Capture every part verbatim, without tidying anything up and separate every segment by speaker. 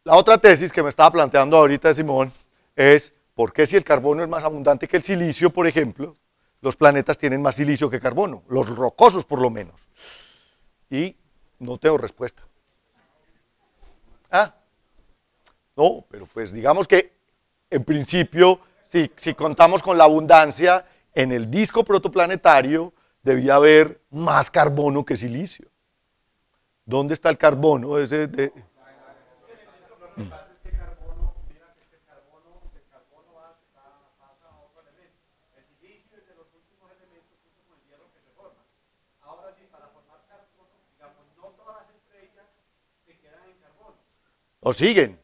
Speaker 1: La otra tesis que me estaba planteando ahorita Simón es, ¿por qué si el carbono es más abundante que el silicio, por ejemplo, los planetas tienen más silicio que carbono? Los rocosos, por lo menos. Y no tengo respuesta. Ah, no, pero pues digamos que en principio, si, si contamos con la abundancia, en el disco protoplanetario debía haber más carbono que silicio. ¿Dónde está el carbono? Ese de... Mm. ¿O siguen?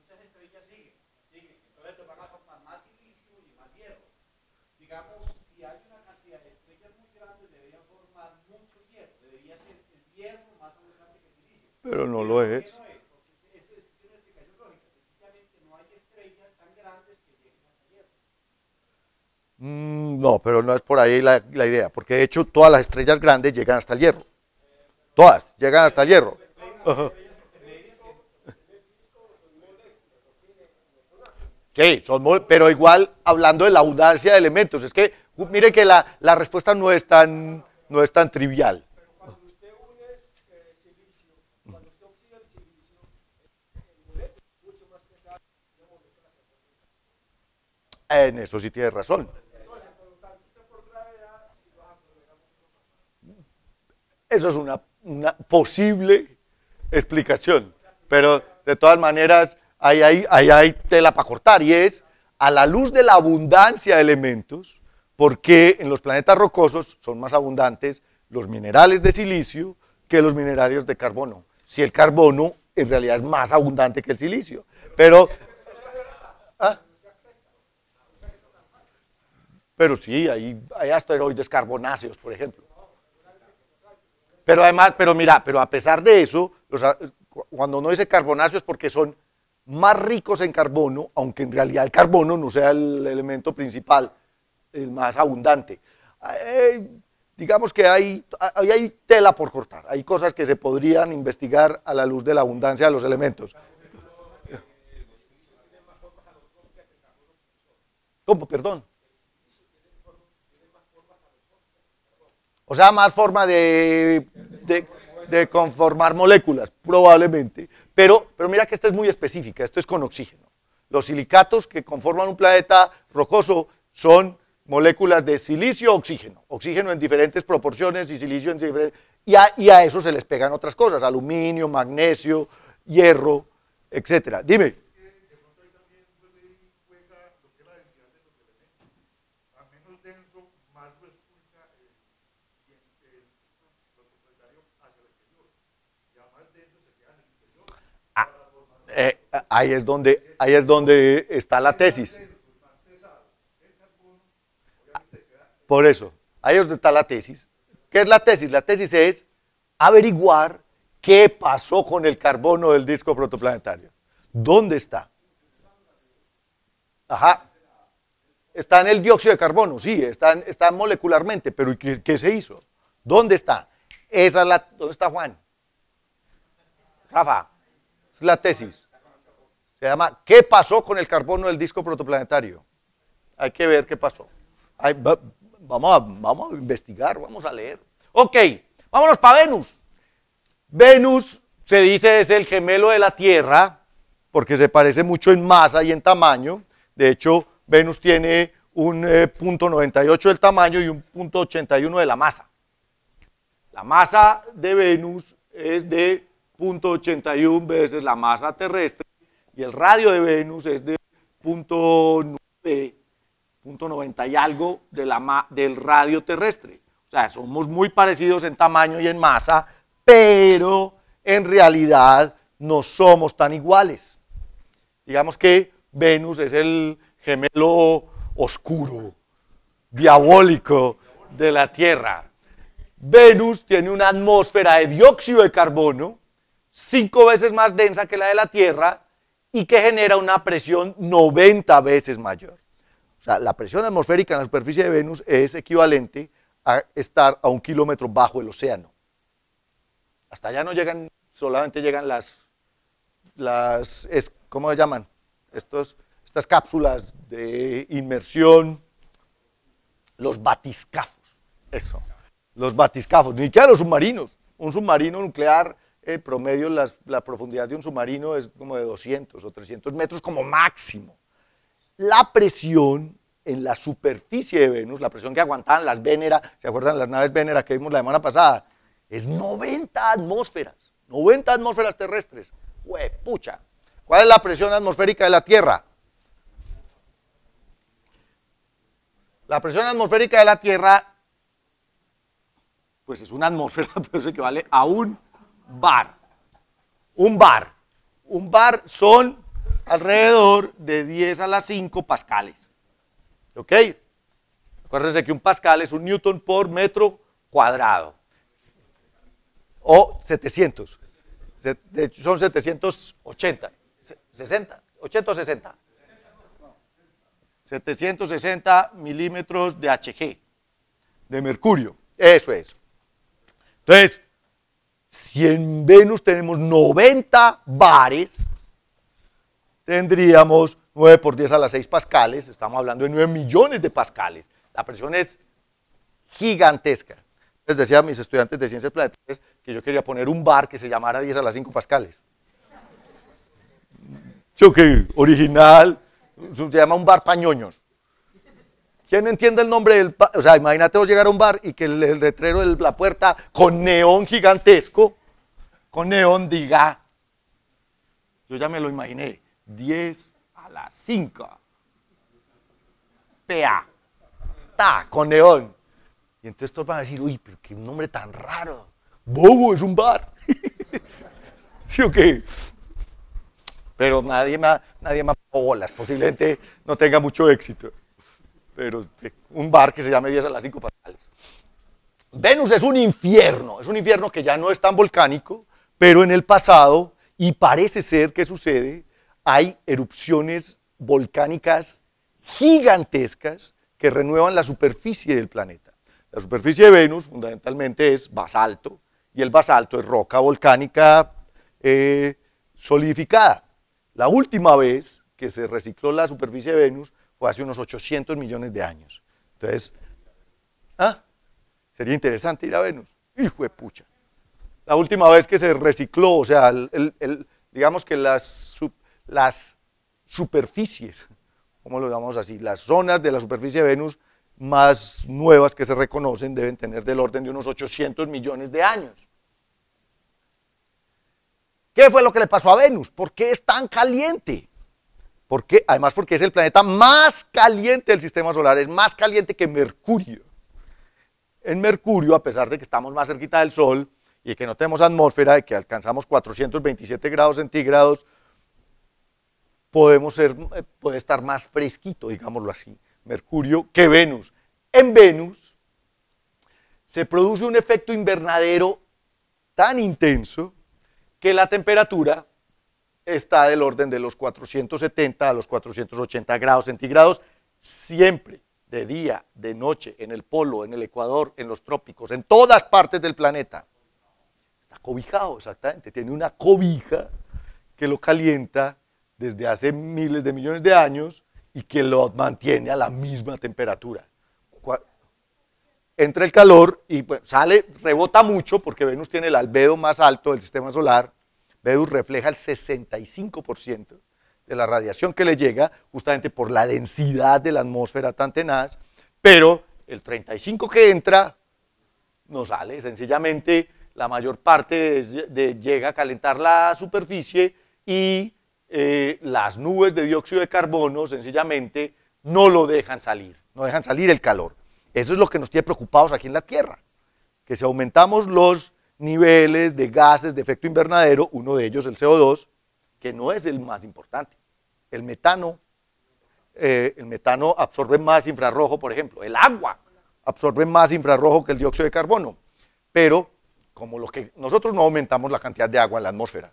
Speaker 1: Pero no lo es. Mm, no, pero no es por ahí la, la idea, porque de hecho todas las estrellas grandes llegan hasta el hierro. Todas llegan hasta el hierro. Uh-huh. Sí, son, pero igual hablando de la abundancia de elementos, es que mire que la, la respuesta no es tan, no es tan trivial. En eso sí tiene razón. Eso es una, una posible explicación, pero de todas maneras ahí hay, ahí hay tela para cortar, y es a la luz de la abundancia de elementos, ¿por qué en los planetas rocosos son más abundantes los minerales de silicio que los minerales de carbono? Si el carbono en realidad es más abundante que el silicio. Pero, ¿ah? Pero sí, hay, hay asteroides carbonáceos, por ejemplo. Pero además, pero mira, pero a pesar de eso, los, cuando uno dice carbonáceos es porque son más ricos en carbono, aunque en realidad el carbono no sea el elemento principal, el más abundante. Eh, digamos que hay, hay, hay tela por cortar, hay cosas que se podrían investigar a la luz de la abundancia de los elementos. ¿Cómo? Perdón. O sea, más forma de, de, de conformar moléculas, probablemente. Pero, pero mira que esta es muy específica, esto es con oxígeno. Los silicatos que conforman un planeta rocoso son moléculas de silicio-oxígeno. Oxígeno en diferentes proporciones y silicio en diferentes... Y a, y a eso se les pegan otras cosas, aluminio, magnesio, hierro, etcétera. Dime. Eh, ahí, es donde, ahí es donde está la tesis. Por eso, ahí es donde está la tesis. ¿Qué es la tesis? La tesis es averiguar qué pasó con el carbono del disco protoplanetario. ¿Dónde está? Ajá. Está en el dióxido de carbono, sí, está, está molecularmente, pero ¿qué, ¿qué se hizo? ¿Dónde está? Esa es la, ¿dónde está Juan? Rafa, es la tesis. Se llama ¿qué pasó con el carbono del disco protoplanetario? Hay que ver qué pasó. Hay, va, vamos, a, vamos a investigar, vamos a leer. Ok, vámonos para Venus. Venus se dice es el gemelo de la Tierra, porque se parece mucho en masa y en tamaño. De hecho, Venus tiene un eh, punto noventa y ocho del tamaño y un punto ochenta y uno de la masa. La masa de Venus es de punto ochenta y uno veces la masa terrestre y el radio de Venus es de punto noventa y algo de la, del radio terrestre. O sea, somos muy parecidos en tamaño y en masa, pero en realidad no somos tan iguales. Digamos que Venus es el gemelo oscuro, diabólico de la Tierra. Venus tiene una atmósfera de dióxido de carbono cinco veces más densa que la de la Tierra y que genera una presión noventa veces mayor. O sea, la presión atmosférica en la superficie de Venus es equivalente a estar a un kilómetro bajo el océano. Hasta allá no llegan, solamente llegan las las es, ¿cómo se llaman? Estos, estas cápsulas de inmersión, los batiscafos, eso, los batiscafos, ni siquiera los submarinos. Un submarino nuclear, eh, promedio, las, la profundidad de un submarino es como de doscientos o trescientos metros como máximo. La presión en la superficie de Venus, la presión que aguantaban las Venera, ¿se acuerdan las naves Venera que vimos la semana pasada? Es noventa atmósferas, noventa atmósferas terrestres. ¡Huepucha! ¿Cuál es la presión atmosférica de la Tierra? La presión atmosférica de la Tierra, pues es una atmósfera, pero eso equivale a un bar. Un bar. Un bar son alrededor de diez a la cinco pascales. ¿Ok? Acuérdense que un pascal es un newton por metro cuadrado. O setecientos. De hecho, son setecientos ochenta. ¿sesenta? ¿ochenta o sesenta? setecientos sesenta milímetros de Hg, de mercurio. Eso es. Entonces, si en Venus tenemos noventa bares, tendríamos nueve por diez a la seis pascales, estamos hablando de nueve millones de pascales. La presión es gigantesca. Les decía a mis estudiantes de ciencias planetarias que yo quería poner un bar que se llamara diez a la cinco pascales. Choque original, se llama un bar pañoños. ¿Quién entiende el nombre del bar? O sea, imagínate vos llegar a un bar y que el, el letrero de la puerta con neón gigantesco, con neón diga, yo ya me lo imaginé, diez a la cinco. P A. Ta, con neón. Y entonces todos van a decir, uy, pero qué nombre tan raro. Bobo, es un bar. ¿Sí o qué? Pero nadie me, nadie me ha dado bolas, posiblemente no tenga mucho éxito. Pero un bar que se llame diez a las cinco pascales. Venus es un infierno, es un infierno que ya no es tan volcánico, pero en el pasado, y parece ser que sucede, hay erupciones volcánicas gigantescas que renuevan la superficie del planeta. La superficie de Venus fundamentalmente es basalto, y el basalto es roca volcánica eh, solidificada. La última vez que se recicló la superficie de Venus fue hace unos ochocientos millones de años. Entonces, ¿ah? Sería interesante ir a Venus. Hijo de pucha. La última vez que se recicló, o sea, el, el, el, digamos que las, sub, las superficies, ¿cómo lo llamamos así? Las zonas de la superficie de Venus más nuevas que se reconocen deben tener del orden de unos ochocientos millones de años. ¿Qué fue lo que le pasó a Venus? ¿Por qué es tan caliente? ¿Por qué? Además porque es el planeta más caliente del sistema solar, es más caliente que Mercurio. En Mercurio, a pesar de que estamos más cerquita del Sol y que no tenemos atmósfera y que alcanzamos cuatrocientos veintisiete grados centígrados, podemos ser, puede estar más fresquito, digámoslo así, Mercurio, que Venus. En Venus se produce un efecto invernadero tan intenso que la temperatura está del orden de los cuatrocientos setenta a los cuatrocientos ochenta grados centígrados, siempre, de día, de noche, en el polo, en el ecuador, en los trópicos, en todas partes del planeta. Está cobijado, exactamente, tiene una cobija que lo calienta desde hace miles de millones de años y que lo mantiene a la misma temperatura. Entra el calor y pues, sale, rebota mucho porque Venus tiene el albedo más alto del sistema solar. Venus refleja el sesenta y cinco por ciento de la radiación que le llega, justamente por la densidad de la atmósfera tan tenaz, pero el treinta y cinco por ciento que entra no sale, sencillamente la mayor parte de, de, llega a calentar la superficie y eh, las nubes de dióxido de carbono sencillamente no lo dejan salir, no dejan salir el calor. Eso es lo que nos tiene preocupados aquí en la Tierra, que si aumentamos los niveles de gases de efecto invernadero, uno de ellos el C O dos, que no es el más importante. El metano, eh, el metano absorbe más infrarrojo, por ejemplo, el agua absorbe más infrarrojo que el dióxido de carbono, pero como lo que nosotros no aumentamos la cantidad de agua en la atmósfera,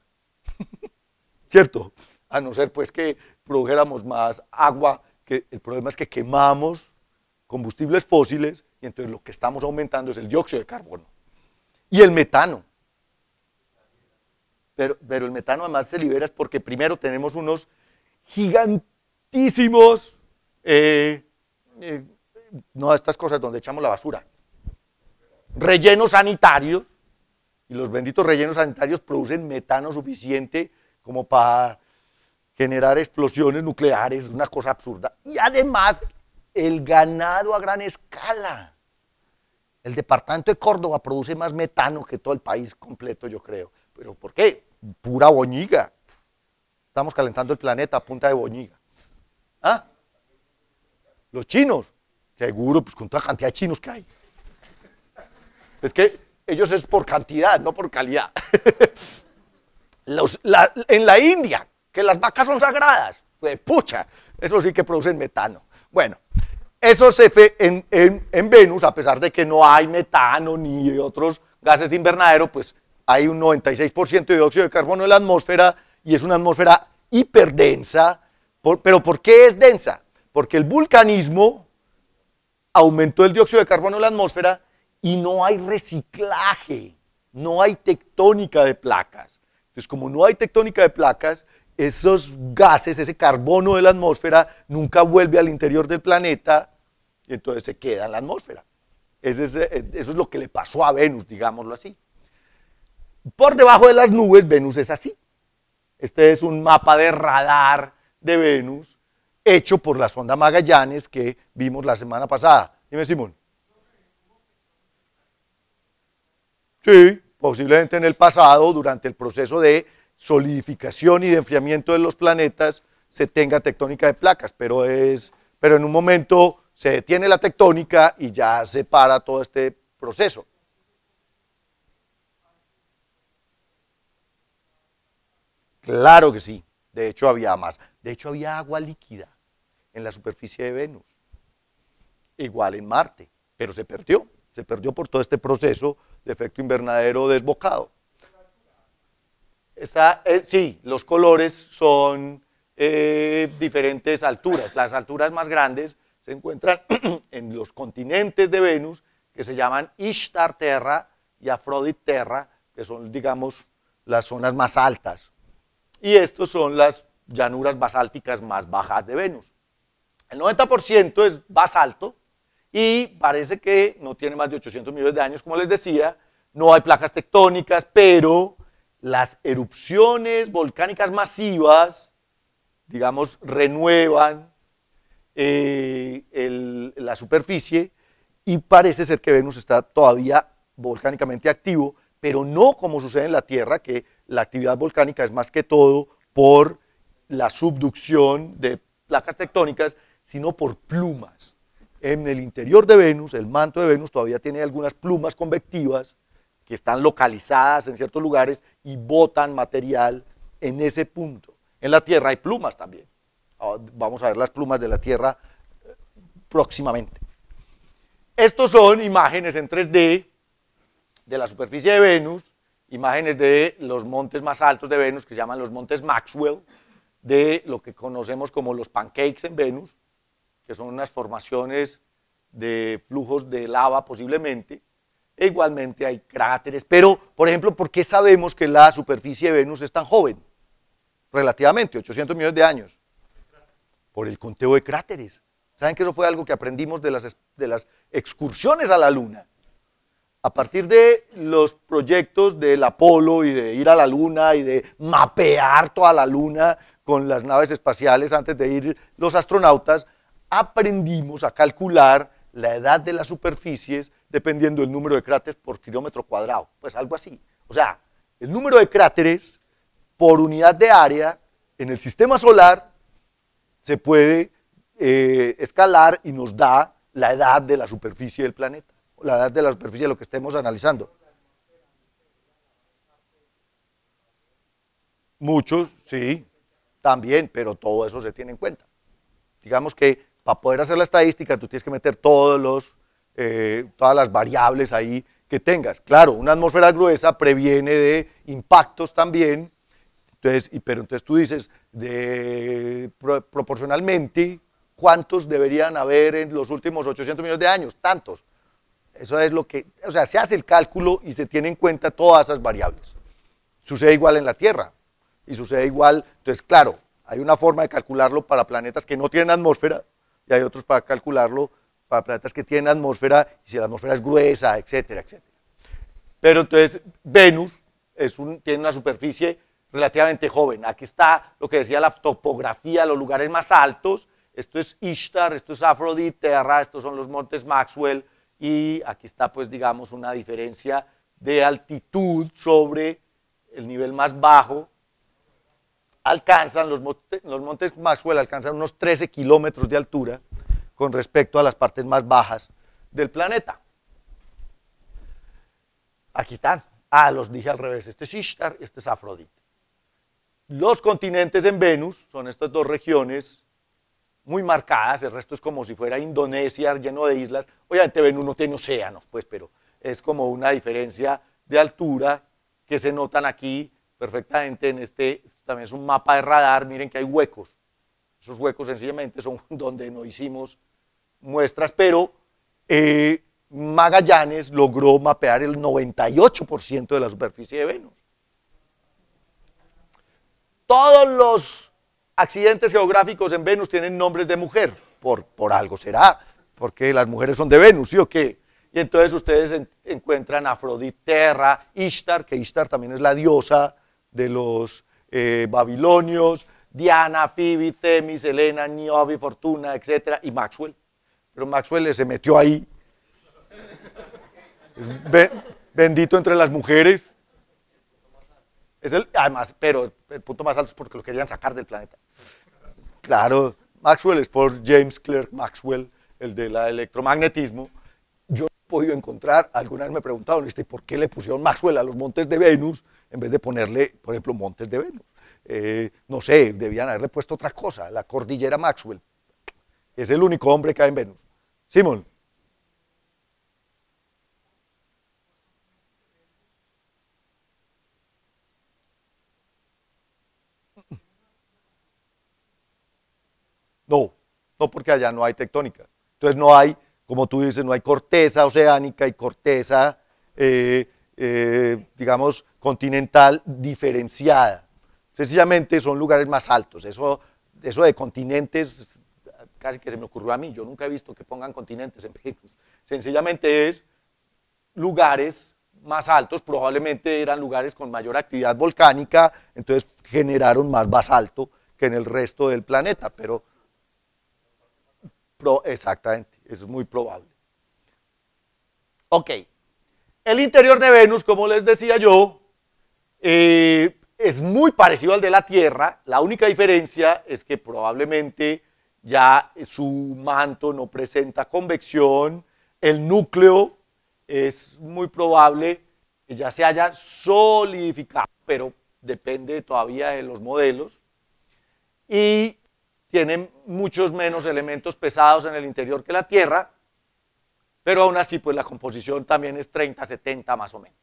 Speaker 1: ¿cierto? A no ser pues que produjéramos más agua, que el problema es que quemamos combustibles fósiles y entonces lo que estamos aumentando es el dióxido de carbono y el metano. pero, pero el metano además se libera es porque primero tenemos unos gigantísimos, eh, eh, no estas cosas donde echamos la basura, rellenos sanitarios, y los benditos rellenos sanitarios producen metano suficiente como para generar explosiones nucleares, una cosa absurda. Y además, el ganado a gran escala. El departamento de Córdoba produce más metano que todo el país completo, yo creo. ¿Pero por qué? Pura boñiga. Estamos calentando el planeta a punta de boñiga. ¿Ah? Los chinos. Seguro, pues con toda la cantidad de chinos que hay. Es que ellos es por cantidad, no por calidad. Los, la, en la India, que las vacas son sagradas, pues pucha, eso sí que producen metano. Bueno, eso se ve en, en, en Venus, a pesar de que no hay metano ni otros gases de invernadero, pues hay un noventa y seis por ciento de dióxido de carbono en la atmósfera y es una atmósfera hiperdensa. Por, ¿Pero por qué es densa? Porque el vulcanismo aumentó el dióxido de carbono en la atmósfera y no hay reciclaje, no hay tectónica de placas. Entonces, como no hay tectónica de placas, esos gases, ese carbono de la atmósfera, nunca vuelve al interior del planeta y entonces se queda en la atmósfera. Eso es, eso es lo que le pasó a Venus, digámoslo así. Por debajo de las nubes, Venus es así. Este es un mapa de radar de Venus hecho por la sonda Magallanes que vimos la semana pasada. Dime, Simón. Sí, posiblemente en el pasado, durante el proceso de solidificación y de enfriamiento de los planetas, se tenga tectónica de placas, pero, es, pero en un momento se detiene la tectónica y ya se para todo este proceso. Claro que sí, de hecho había más, de hecho había agua líquida en la superficie de Venus, igual en Marte, pero se perdió, se perdió por todo este proceso de efecto invernadero desbocado. Esa, eh, sí, los colores son eh, diferentes alturas, las alturas más grandes se encuentran en los continentes de Venus, que se llaman Ishtar Terra y Aphrodite Terra, que son, digamos, las zonas más altas. Y estos son las llanuras basálticas más bajas de Venus. El noventa por ciento es basalto y parece que no tiene más de ochocientos millones de años, como les decía, no hay placas tectónicas, pero las erupciones volcánicas masivas, digamos, renuevan eh, el, la superficie y parece ser que Venus está todavía volcánicamente activo, pero no como sucede en la Tierra, que la actividad volcánica es más que todo por la subducción de placas tectónicas, sino por plumas. En el interior de Venus, el manto de Venus todavía tiene algunas plumas convectivas que están localizadas en ciertos lugares y botan material en ese punto. En la Tierra hay plumas también. Vamos a ver las plumas de la Tierra próximamente. Estos son imágenes en tres D de la superficie de Venus, imágenes de los montes más altos de Venus, que se llaman los montes Maxwell, de lo que conocemos como los pancakes en Venus, que son unas formaciones de flujos de lava posiblemente, e igualmente hay cráteres, pero, por ejemplo, ¿por qué sabemos que la superficie de Venus es tan joven? Relativamente, ochocientos millones de años. Por el conteo de cráteres. ¿Saben que eso fue algo que aprendimos de las, de las excursiones a la Luna? A partir de los proyectos del Apolo y de ir a la Luna y de mapear toda la Luna con las naves espaciales antes de ir los astronautas, aprendimos a calcular la edad de las superficies dependiendo del número de cráteres por kilómetro cuadrado, pues algo así. O sea, el número de cráteres por unidad de área en el sistema solar se puede eh, escalar y nos da la edad de la superficie del planeta, la edad de la superficie de lo que estemos analizando. Muchos, sí, también, pero todo eso se tiene en cuenta. Digamos que para poder hacer la estadística tú tienes que meter todos los, eh, todas las variables ahí que tengas. Claro, una atmósfera gruesa previene de impactos también, entonces, y, pero entonces tú dices, de, pro, proporcionalmente, ¿cuántos deberían haber en los últimos ochocientos millones de años? Tantos. Eso es lo que, o sea, se hace el cálculo y se tiene en cuenta todas esas variables. sucede igual en la Tierra, y sucede igual, entonces claro, hay una forma de calcularlo para planetas que no tienen atmósfera, y hay otros para calcularlo para planetas que tienen atmósfera, y si la atmósfera es gruesa, etcétera, etcétera. Pero entonces Venus es un, tiene una superficie relativamente joven. Aquí está lo que decía la topografía, los lugares más altos. Esto es Ishtar, esto es Afrodite, Terra, estos son los montes Maxwell, y aquí está, pues, digamos, una diferencia de altitud sobre el nivel más bajo. Alcanzan, los montes, los montes Maxwell alcanzan unos trece kilómetros de altura con respecto a las partes más bajas del planeta. Aquí están. Ah, los dije al revés. Este es Ishtar, este es Afrodite. Los continentes en Venus son estas dos regiones muy marcadas, el resto es como si fuera Indonesia lleno de islas. Obviamente Venus no tiene océanos, pues, pero es como una diferencia de altura que se notan aquí perfectamente en este, también es un mapa de radar, miren que hay huecos. Esos huecos sencillamente son donde no hicimos muestras, pero eh, Magallanes logró mapear el noventa y ocho por ciento de la superficie de Venus. Todos los accidentes geográficos en Venus tienen nombres de mujer, por, por algo será, porque las mujeres son de Venus, ¿sí o qué? Y entonces ustedes en, encuentran Afrodite, Terra, Ishtar, que Ishtar también es la diosa de los eh, babilonios, Diana, Phoebe, Temis, Helena, Niobe, Fortuna, etcétera, y Maxwell. Pero Maxwell se metió ahí. Es be, bendito entre las mujeres. Es el, además, pero el punto más alto es porque lo querían sacar del planeta. Claro, Maxwell es por James Clerk Maxwell, el del electromagnetismo. Yo no he podido encontrar, alguna vez me preguntaron, ¿por qué le pusieron Maxwell a los montes de Venus en vez de ponerle, por ejemplo, montes de Venus? Eh, no sé, debían haberle puesto otra cosa, la cordillera Maxwell. Es el único hombre que hay en Venus. Simón. No, no porque allá no hay tectónica. Entonces no hay, como tú dices, no hay corteza oceánica y corteza, eh, eh, digamos, continental diferenciada. Sencillamente son lugares más altos. Eso, eso de continentes, casi que se me ocurrió a mí. Yo nunca he visto que pongan continentes en Venus. Sencillamente es lugares más altos, probablemente eran lugares con mayor actividad volcánica, entonces generaron más basalto que en el resto del planeta, pero Pro, exactamente, eso es muy probable. Ok, el interior de Venus, como les decía yo, eh, es muy parecido al de la Tierra, la única diferencia es que probablemente ya su manto no presenta convección, el núcleo es muy probable que ya se haya solidificado, pero depende todavía de los modelos, y tienen muchos menos elementos pesados en el interior que la Tierra, pero aún así pues la composición también es treinta setenta más o menos.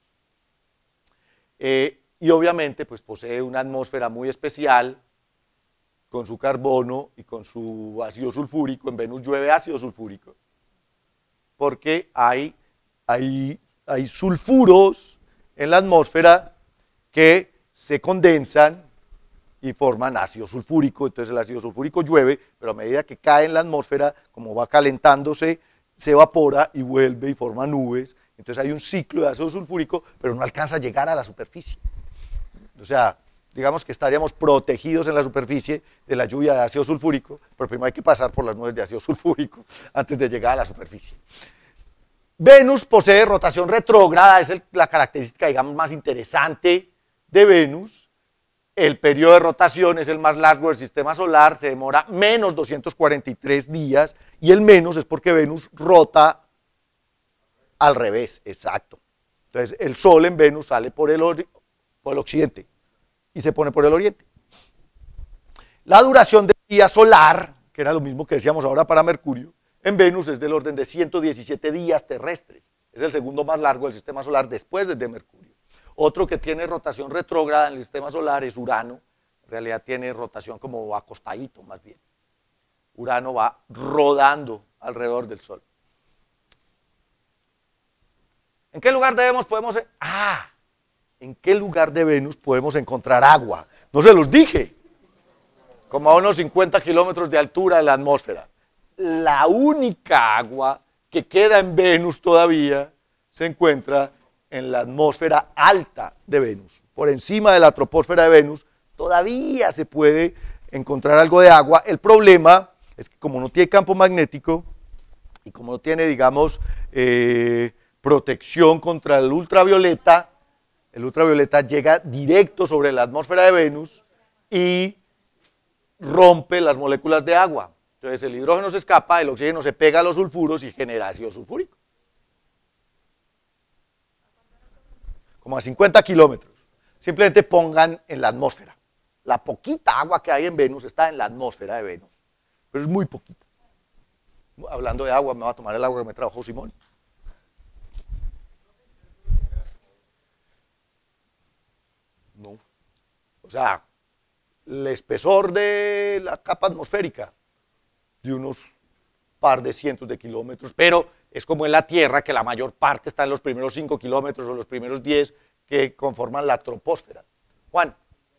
Speaker 1: Eh, y obviamente pues posee una atmósfera muy especial con su carbono y con su ácido sulfúrico. En Venus llueve ácido sulfúrico porque hay, hay, hay sulfuros en la atmósfera que se condensan y forman ácido sulfúrico. Entonces el ácido sulfúrico llueve, pero a medida que cae en la atmósfera, como va calentándose, se evapora y vuelve y forma nubes. Entonces hay un ciclo de ácido sulfúrico, pero no alcanza a llegar a la superficie. O sea, digamos que estaríamos protegidos en la superficie de la lluvia de ácido sulfúrico, pero primero hay que pasar por las nubes de ácido sulfúrico antes de llegar a la superficie. Venus posee rotación retrógrada, es el, la característica, digamos, más interesante de Venus. El periodo de rotación es el más largo del sistema solar, se demora menos doscientos cuarenta y tres días, y el menos es porque Venus rota al revés, exacto. Entonces el Sol en Venus sale por el, por el occidente y se pone por el oriente. La duración del día solar, que era lo mismo que decíamos ahora para Mercurio, en Venus es del orden de ciento diecisiete días terrestres. Es el segundo más largo del sistema solar después de Mercurio. Otro que tiene rotación retrógrada en el sistema solar es Urano. En realidad tiene rotación como acostadito, más bien. Urano va rodando alrededor del Sol. ¿En qué lugar debemos, podemos...? Ah, ¿En qué lugar de Venus podemos encontrar agua? No se los dije. Como a unos cincuenta kilómetros de altura de la atmósfera. La única agua que queda en Venus todavía se encuentra en la atmósfera alta de Venus. Por encima de la troposfera de Venus todavía se puede encontrar algo de agua. El problema es que como no tiene campo magnético y como no tiene, digamos, eh, protección contra el ultravioleta, el ultravioleta llega directo sobre la atmósfera de Venus y rompe las moléculas de agua. Entonces el hidrógeno se escapa, el oxígeno se pega a los sulfuros y genera ácido sulfúrico. Como a cincuenta kilómetros. Simplemente pongan en la atmósfera. La poquita agua que hay en Venus está en la atmósfera de Venus, pero es muy poquita. Hablando de agua, me voy a tomar el agua que me trajo Simón. No. O sea, el espesor de la capa atmosférica de unos par de cientos de kilómetros, pero es como en la Tierra que la mayor parte está en los primeros cinco kilómetros o los primeros diez que conforman la troposfera. Juan.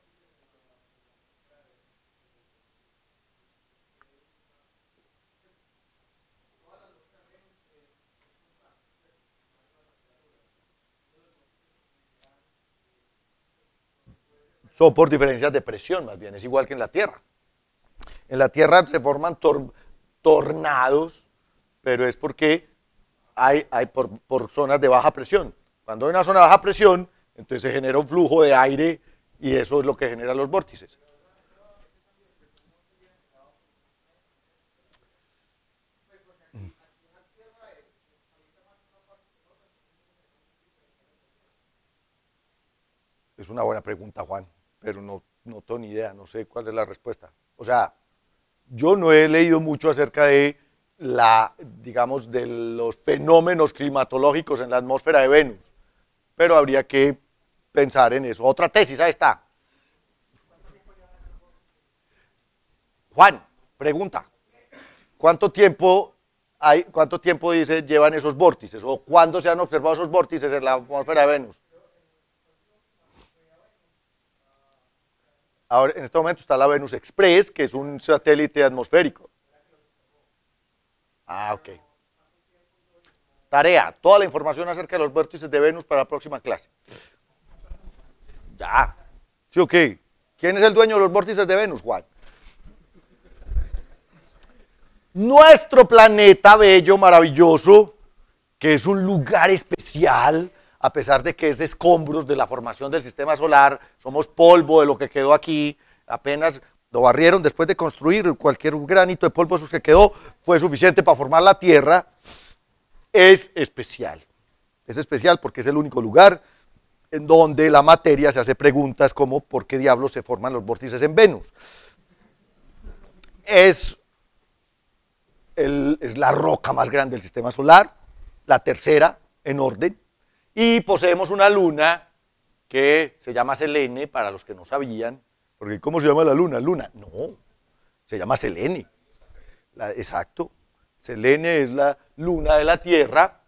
Speaker 1: Son por diferencias de presión, más bien, es igual que en la Tierra. En la Tierra se forman tor tornados, pero es porque hay, hay por, por zonas de baja presión. Cuando hay una zona de baja presión, entonces se genera un flujo de aire y eso es lo que genera los vórtices. Es una buena pregunta, Juan, pero no, no tengo ni idea, no sé cuál es la respuesta. O sea, yo no he leído mucho acerca de la, digamos, de los fenómenos climatológicos en la atmósfera de Venus, pero habría que pensar en eso. Otra tesis, ahí está. Juan, pregunta, ¿cuánto tiempo hay, cuánto tiempo dice llevan esos vórtices o cuándo se han observado esos vórtices en la atmósfera de Venus? Ahora, en este momento está la Venus Express, que es un satélite atmosférico. Ah, ok. Tarea, toda la información acerca de los vórtices de Venus para la próxima clase. Ya. Sí, ok. ¿Quién es el dueño de los vórtices de Venus, Juan? Nuestro planeta bello, maravilloso, que es un lugar especial, a pesar de que es de escombros de la formación del sistema solar, somos polvo de lo que quedó aquí, apenas lo barrieron después de construir, cualquier granito de polvo que quedó fue suficiente para formar la Tierra, es especial. Es especial porque es el único lugar en donde la materia se hace preguntas como ¿por qué diablos se forman los vórtices en Venus? Es, el, es la roca más grande del sistema solar, la tercera en orden, y poseemos una luna que se llama Selene, para los que no sabían, porque ¿cómo se llama la luna? Luna, no, se llama Selene, la, exacto, Selene es la luna de la Tierra.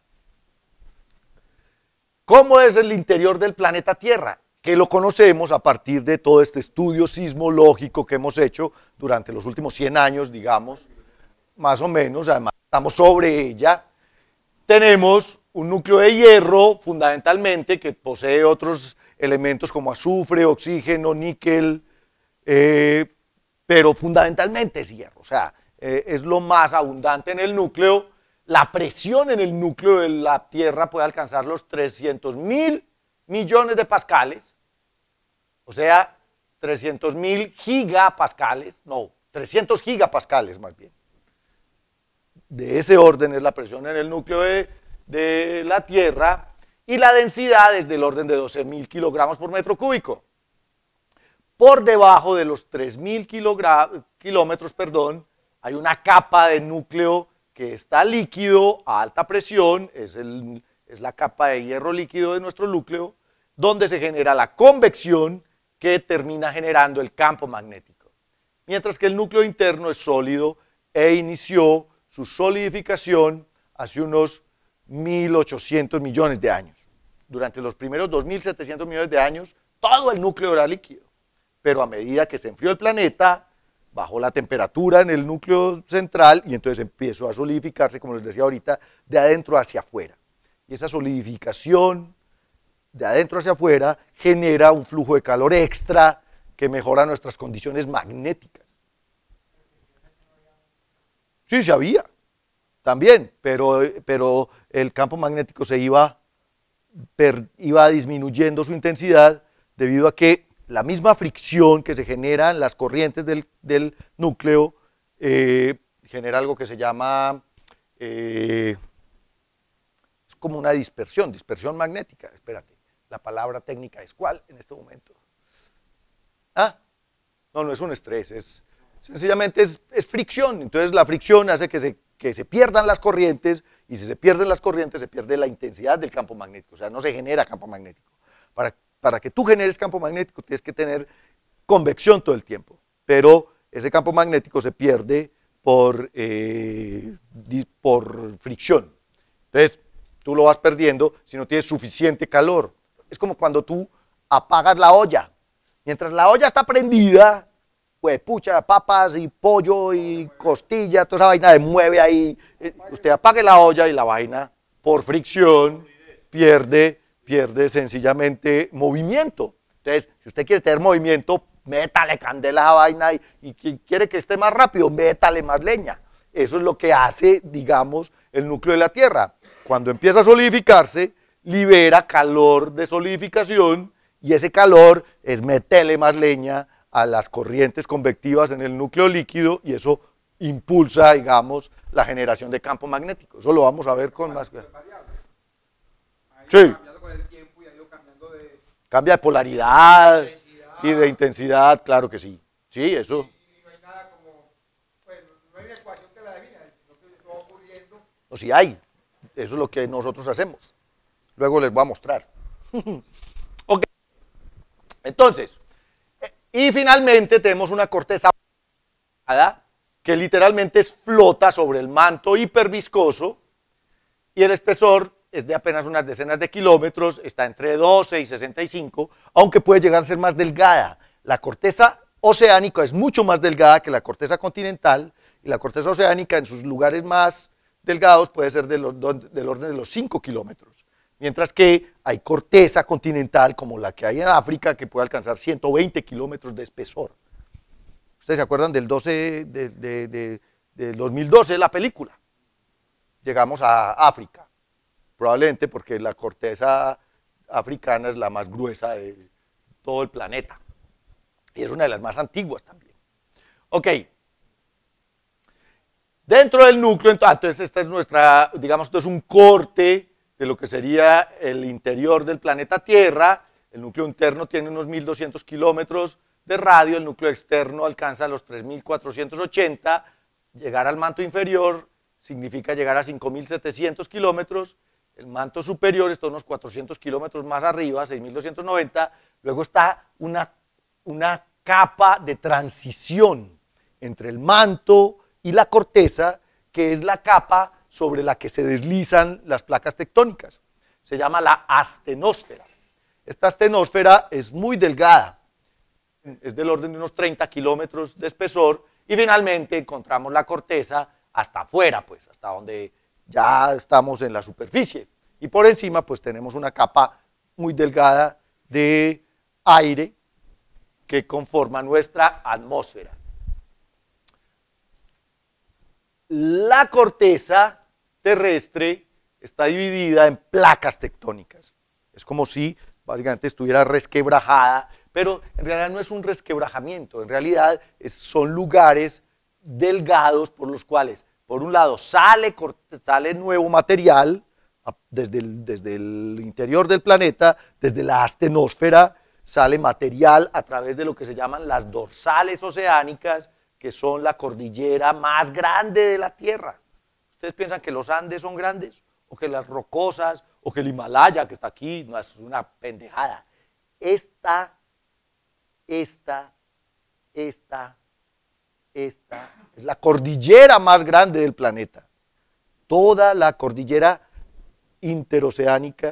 Speaker 1: ¿Cómo es el interior del planeta Tierra? Que lo conocemos a partir de todo este estudio sismológico que hemos hecho durante los últimos cien años, digamos, más o menos, además estamos sobre ella. Tenemos un núcleo de hierro, fundamentalmente, que posee otros elementos como azufre, oxígeno, níquel, eh, pero fundamentalmente es hierro, o sea, eh, es lo más abundante en el núcleo. La presión en el núcleo de la Tierra puede alcanzar los trescientos mil millones de pascales, o sea, trescientos mil gigapascales, no, trescientos gigapascales más bien. De ese orden es la presión en el núcleo de, de la Tierra, y la densidad es del orden de doce mil kilogramos por metro cúbico. Por debajo de los tres mil kilómetros, perdón, hay una capa de núcleo que está líquido a alta presión, es, el, es la capa de hierro líquido de nuestro núcleo, donde se genera la convección que termina generando el campo magnético. Mientras que el núcleo interno es sólido e inició su solidificación hace unos mil ochocientos millones de años. durante los primeros dos mil setecientos millones de años, todo el núcleo era líquido. Pero a medida que se enfrió el planeta, bajó la temperatura en el núcleo central y entonces empezó a solidificarse, como les decía ahorita, de adentro hacia afuera. Y esa solidificación de adentro hacia afuera genera un flujo de calor extra que mejora nuestras condiciones magnéticas. Sí, se había, también, pero, pero el campo magnético se iba, per, iba disminuyendo su intensidad debido a que la misma fricción que se genera en las corrientes del, del núcleo eh, genera algo que se llama, eh, es como una dispersión, dispersión magnética, espérate, la palabra técnica es ¿cuál en este momento? Ah, no, no es un estrés, es sencillamente es, es fricción, entonces la fricción hace que se, que se pierdan las corrientes y si se pierden las corrientes se pierde la intensidad del campo magnético, o sea, no se genera campo magnético. Para Para que tú generes campo magnético tienes que tener convección todo el tiempo, pero ese campo magnético se pierde por, eh, por fricción. Entonces, tú lo vas perdiendo si no tienes suficiente calor. Es como cuando tú apagas la olla. Mientras la olla está prendida, pues pucha, papas y pollo y costilla, toda esa vaina se mueve ahí. Usted apague la olla y la vaina, por fricción, pierde pierde sencillamente movimiento. Entonces, si usted quiere tener movimiento, métale candela a la vaina y, y quien quiere que esté más rápido, métale más leña. Eso es lo que hace, digamos, el núcleo de la Tierra. Cuando empieza a solidificarse, libera calor de solidificación y ese calor es meterle más leña a las corrientes convectivas en el núcleo líquido y eso impulsa, digamos, la generación de campo magnético. Eso lo vamos a ver con más... Sí. Cambia de polaridad y de intensidad, claro que sí. Sí, eso.
Speaker 2: Y no hay nada como, bueno, no hay una ecuación que la defina, sino que va ocurriendo.
Speaker 1: O sí hay. Eso es lo que nosotros hacemos. Luego les voy a mostrar. Ok. Entonces, y finalmente tenemos una corteza que literalmente flota sobre el manto hiperviscoso y el espesor es de apenas unas decenas de kilómetros, está entre doce y sesenta y cinco, aunque puede llegar a ser más delgada. La corteza oceánica es mucho más delgada que la corteza continental, y la corteza oceánica en sus lugares más delgados puede ser de los, del orden de los cinco kilómetros, mientras que hay corteza continental como la que hay en África que puede alcanzar ciento veinte kilómetros de espesor. ¿Ustedes se acuerdan del doce de, de, de, de dos mil doce, la película? Llegamos a África. Probablemente porque la corteza africana es la más gruesa de todo el planeta. Y es una de las más antiguas también. Ok. Dentro del núcleo, entonces esta es nuestra, digamos, esto es un corte de lo que sería el interior del planeta Tierra. El núcleo interno tiene unos mil doscientos kilómetros de radio, el núcleo externo alcanza los tres mil cuatrocientos ochenta. Llegar al manto inferior significa llegar a cinco mil setecientos kilómetros. El manto superior está unos cuatrocientos kilómetros más arriba, seis mil doscientos noventa, luego está una, una capa de transición entre el manto y la corteza, que es la capa sobre la que se deslizan las placas tectónicas. Se llama la astenosfera. Esta astenosfera es muy delgada, es del orden de unos treinta kilómetros de espesor, y finalmente encontramos la corteza hasta afuera, pues, hasta donde ya estamos en la superficie, y por encima pues tenemos una capa muy delgada de aire que conforma nuestra atmósfera. La corteza terrestre está dividida en placas tectónicas, es como si básicamente estuviera resquebrajada, pero en realidad no es un resquebrajamiento, en realidad es, son lugares delgados por los cuales por un lado, sale, sale nuevo material desde el, desde el interior del planeta, desde la astenosfera, sale material a través de lo que se llaman las dorsales oceánicas, que son la cordillera más grande de la Tierra. ¿Ustedes piensan que los Andes son grandes? ¿O que las rocosas? ¿O que el Himalaya, que está aquí? No, es una pendejada. Esta, esta, esta, esta es la cordillera más grande del planeta. Toda la cordillera interoceánica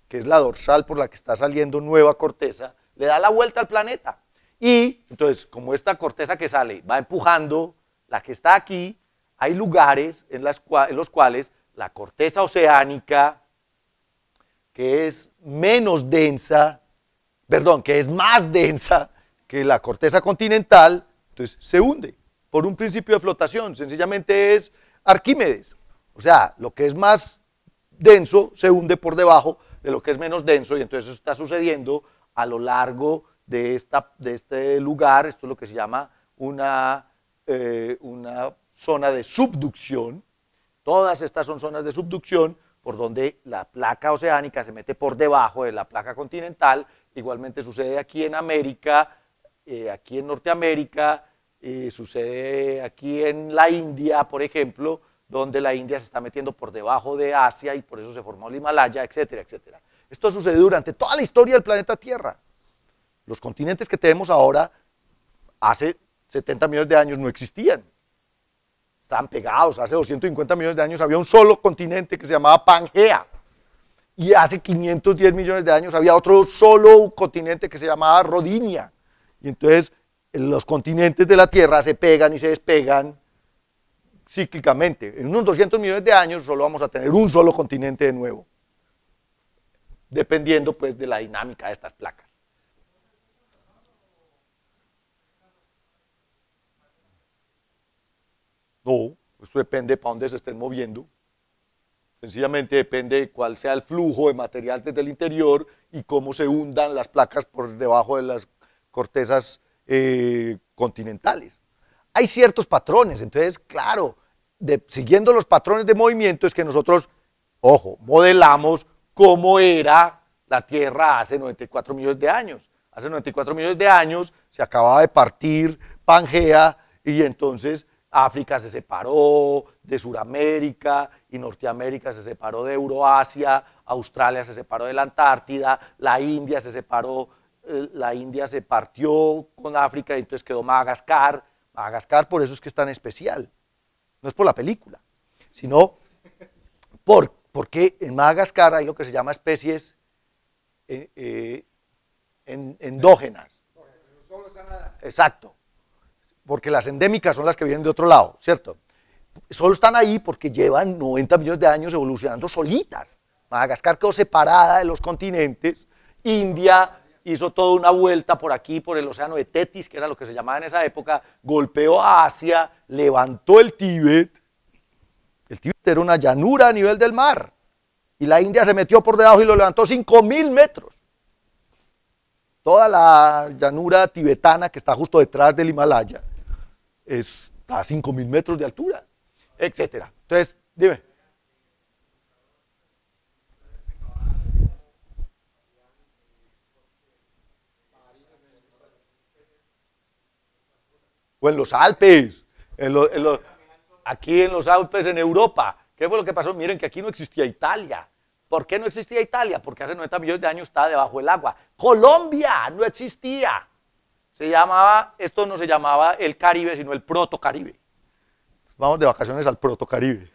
Speaker 1: que es la dorsal por la que está saliendo nueva corteza, le da la vuelta al planeta. Y entonces, como esta corteza que sale va empujando la que está aquí, hay lugares en, las, en los cuales la corteza oceánica, que es menos densa, perdón, que es más densa que la corteza continental, entonces se hunde por un principio de flotación, sencillamente es Arquímedes. O sea, lo que es más denso se hunde por debajo de lo que es menos denso, y entonces eso está sucediendo a lo largo de, esta, de este lugar. Esto es lo que se llama una, eh, una zona de subducción. Todas estas son zonas de subducción por donde la placa oceánica se mete por debajo de la placa continental. Igualmente sucede aquí en América, eh, aquí en Norteamérica, eh, sucede aquí en la India, por ejemplo, donde la India se está metiendo por debajo de Asia y por eso se formó el Himalaya, etcétera, etcétera. Esto sucede durante toda la historia del planeta Tierra. Los continentes que tenemos ahora, hace setenta millones de años no existían. Estaban pegados. Hace doscientos cincuenta millones de años había un solo continente que se llamaba Pangea. Y hace quinientos diez millones de años había otro solo continente que se llamaba Rodinia. Y entonces los continentes de la Tierra se pegan y se despegan cíclicamente. En unos doscientos millones de años solo vamos a tener un solo continente de nuevo, dependiendo pues de la dinámica de estas placas. No, esto depende para dónde se estén moviendo. Sencillamente depende de cuál sea el flujo de material desde el interior y cómo se hundan las placas por debajo de las cortezas eh, continentales. Hay ciertos patrones, entonces, claro, de, siguiendo los patrones de movimiento es que nosotros, ojo, modelamos cómo era la Tierra hace noventa y cuatro millones de años. Hace noventa y cuatro millones de años se acababa de partir Pangea y entonces África se separó de Suramérica y Norteamérica se separó de Euroasia, Australia se separó de la Antártida, la India se separó, eh, la India se partió con África y entonces quedó Madagascar. Madagascar por eso es que es tan especial, no es por la película, sino por, porque en Madagascar hay lo que se llama especies eh, eh, en, endógenas. Exacto. Porque las endémicas son las que vienen de otro lado, ¿cierto? Solo están ahí porque llevan noventa millones de años evolucionando solitas. Madagascar quedó separada de los continentes, India hizo toda una vuelta por aquí, por el océano de Tetis, que era lo que se llamaba en esa época, golpeó a Asia, levantó el Tíbet. El Tíbet era una llanura a nivel del mar, y la India se metió por debajo y lo levantó cinco mil metros. Toda la llanura tibetana que está justo detrás del Himalaya está a cinco mil metros de altura, etcétera. Entonces, dime. O en los Alpes, en lo, en lo, aquí en los Alpes en Europa. ¿Qué fue lo que pasó? Miren que aquí no existía Italia. ¿Por qué no existía Italia? Porque hace noventa millones de años estaba debajo del agua. Colombia no existía. Se llamaba, esto no se llamaba el Caribe, sino el Protocaribe. Vamos de vacaciones al Protocaribe.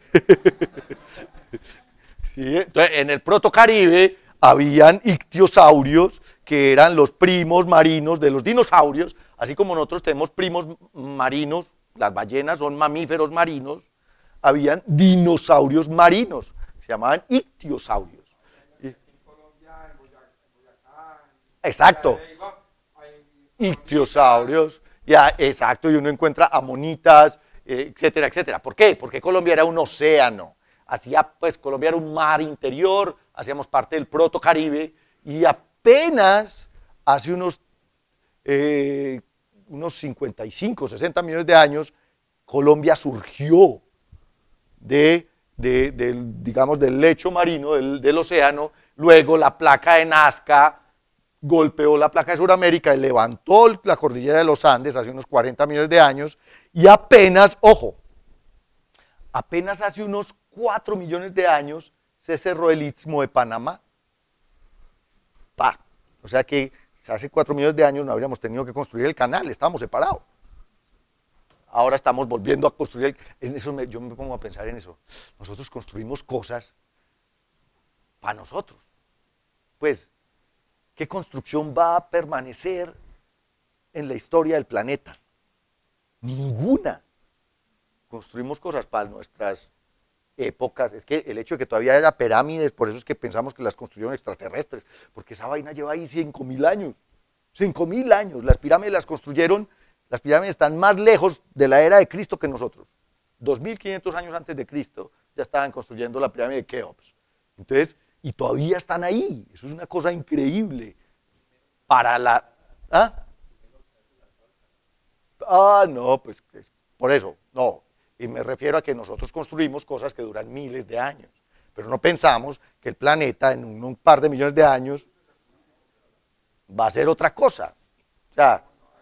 Speaker 1: Sí, entonces, en el Protocaribe habían ictiosaurios que eran los primos marinos de los dinosaurios, así como nosotros tenemos primos marinos, las ballenas son mamíferos marinos, habían dinosaurios marinos, se llamaban ictiosaurios. Exacto. Ictiosaurios, ya, exacto, y uno encuentra amonitas, eh, etcétera, etcétera. ¿Por qué? Porque Colombia era un océano, hacía, pues Colombia era un mar interior, hacíamos parte del Protocaribe, y apenas hace unos, eh, unos cincuenta y cinco, sesenta millones de años, Colombia surgió de, de, de digamos, del lecho marino, del, del océano, luego la placa de Nazca golpeó la placa de Sudamérica y levantó la cordillera de los Andes hace unos cuarenta millones de años, y apenas, ojo, apenas hace unos cuatro millones de años se cerró el Istmo de Panamá. Pa. O sea que hace cuatro millones de años no habríamos tenido que construir el canal, estábamos separados. Ahora estamos volviendo a construir, el, en eso me, yo me pongo a pensar en eso. Nosotros construimos cosas para nosotros. pues, ¿qué construcción va a permanecer en la historia del planeta? Ninguna. Construimos cosas para nuestras épocas. Es que el hecho de que todavía haya pirámides, por eso es que pensamos que las construyeron extraterrestres, porque esa vaina lleva ahí cinco mil años. cinco mil años. Las pirámides las construyeron, las pirámides están más lejos de la era de Cristo que nosotros. dos mil quinientos años antes de Cristo ya estaban construyendo la pirámide de Keops. Entonces, y todavía están ahí. Eso es una cosa increíble. Para la... ¿Ah? Ah, no, pues por eso, no. Y me refiero a que nosotros construimos cosas que duran miles de años, pero no pensamos que el planeta en un, un par de millones de años va a ser otra cosa. O sea,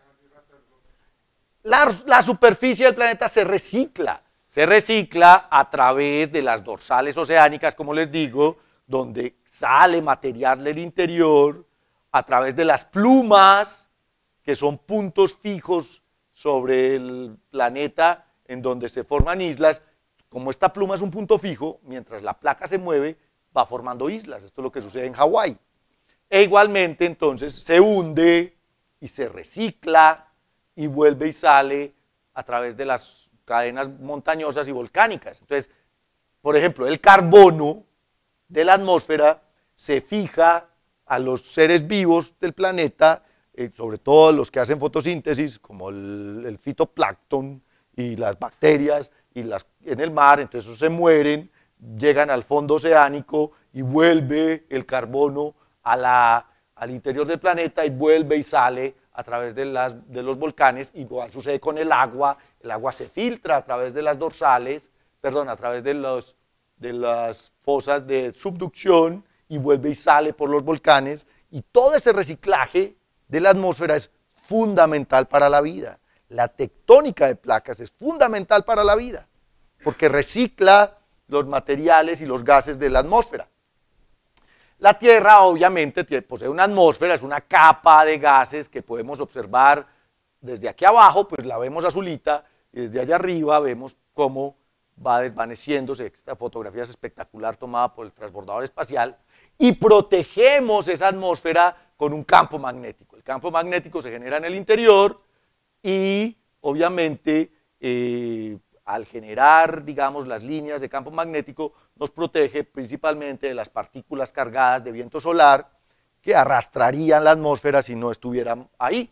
Speaker 1: la, la superficie del planeta se recicla, se recicla a través de las dorsales oceánicas, como les digo, donde sale material del interior, a través de las plumas, que son puntos fijos sobre el planeta en donde se forman islas. Como esta pluma es un punto fijo, mientras la placa se mueve, va formando islas. Esto es lo que sucede en Hawái. E igualmente, entonces, se hunde y se recicla y vuelve y sale a través de las cadenas montañosas y volcánicas. Entonces, por ejemplo, el carbono de la atmósfera se fija a los seres vivos del planeta, eh, sobre todo los que hacen fotosíntesis, como el, el fitoplancton y las bacterias y las, en el mar. Entonces esos se mueren, llegan al fondo oceánico y vuelve el carbono a la, al interior del planeta y vuelve y sale a través de, las, de los volcanes. Igual sucede con el agua, el agua se filtra a través de las dorsales, perdón, a través de, los, de las fosas de subducción y vuelve y sale por los volcanes, y todo ese reciclaje de la atmósfera es fundamental para la vida. La tectónica de placas es fundamental para la vida, porque recicla los materiales y los gases de la atmósfera. La Tierra obviamente posee una atmósfera, es una capa de gases que podemos observar desde aquí abajo, pues la vemos azulita, y desde allá arriba vemos cómo va desvaneciéndose. Esta fotografía es espectacular, tomada por el transbordador espacial, y protegemos esa atmósfera con un campo magnético. El campo magnético se genera en el interior y obviamente eh, al generar, digamos, las líneas de campo magnético, nos protege principalmente de las partículas cargadas de viento solar que arrastrarían la atmósfera si no estuvieran ahí.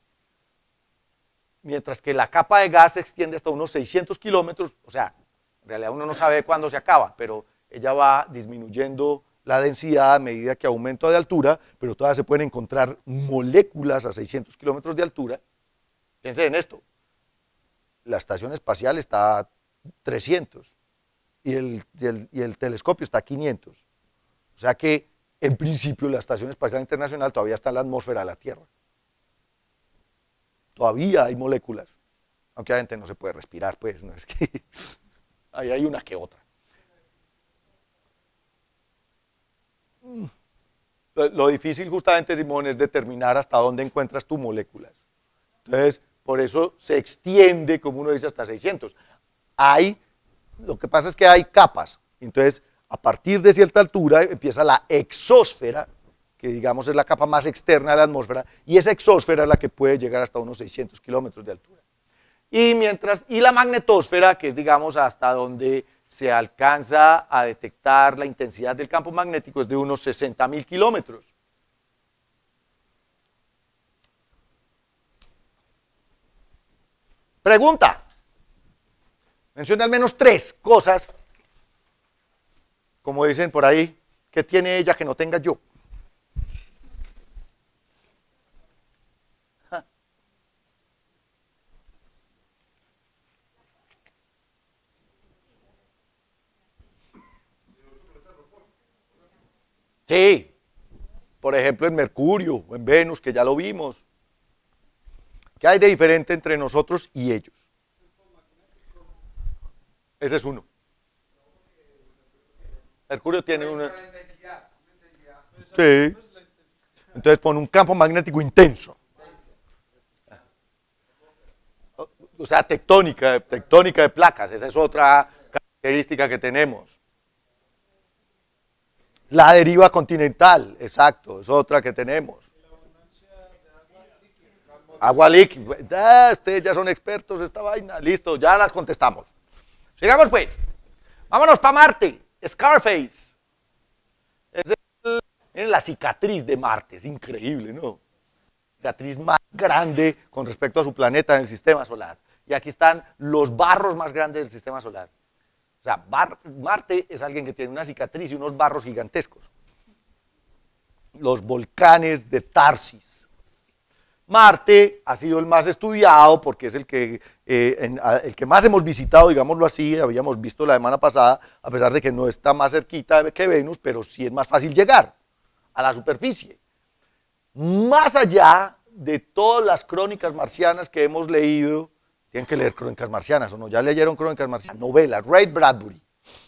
Speaker 1: Mientras que la capa de gas se extiende hasta unos seiscientos kilómetros, o sea, en realidad uno no sabe cuándo se acaba, pero ella va disminuyendo la densidad a medida que aumenta de altura, pero todavía se pueden encontrar moléculas a seiscientos kilómetros de altura. Piensen en esto, la estación espacial está a trescientos y el, y, el, y el telescopio está a quinientos. O sea que, en principio, la Estación Espacial Internacional todavía está en la atmósfera de la Tierra. Todavía hay moléculas, aunque obviamente no se puede respirar, pues, no es que ahí hay una que otra. Lo difícil justamente, Simón, es determinar hasta dónde encuentras tus moléculas. Entonces, por eso se extiende, como uno dice, hasta seiscientos. Hay, lo que pasa es que hay capas. Entonces, a partir de cierta altura empieza la exósfera, que digamos es la capa más externa de la atmósfera, y esa exósfera es la que puede llegar hasta unos seiscientos kilómetros de altura. Y, mientras, y la magnetosfera, que es, digamos, hasta donde se alcanza a detectar la intensidad del campo magnético, es de unos sesenta mil kilómetros. Pregunta. Menciona al menos tres cosas, como dicen por ahí, que tiene ella que no tenga yo. Sí, por ejemplo en Mercurio o en Venus, que ya lo vimos. ¿Qué hay de diferente entre nosotros y ellos? Ese es uno. Mercurio tiene una... Sí. Entonces pone un campo magnético intenso. O sea, tectónica, tectónica de placas, esa es otra característica que tenemos. La deriva continental, exacto, es otra que tenemos. Agua líquida. Ah, ustedes ya son expertos de esta vaina. Listo, ya las contestamos. Sigamos pues. Vámonos para Marte. Scarface. Es el, miren la cicatriz de Marte, es increíble, ¿no? Cicatriz más grande con respecto a su planeta en el sistema solar. Y aquí están los barros más grandes del sistema solar. O sea, Bar Marte es alguien que tiene una cicatriz y unos barros gigantescos. Los volcanes de Tarsis. Marte ha sido el más estudiado porque es el que, eh, en, a, el que más hemos visitado, digámoslo así, habíamos visto la semana pasada, a pesar de que no está más cerquita que Venus, pero sí es más fácil llegar a la superficie. Más allá de todas las crónicas marcianas que hemos leído, tienen que leer crónicas marcianas, ¿o no? ¿Ya leyeron crónicas marcianas? Novelas, Ray Bradbury.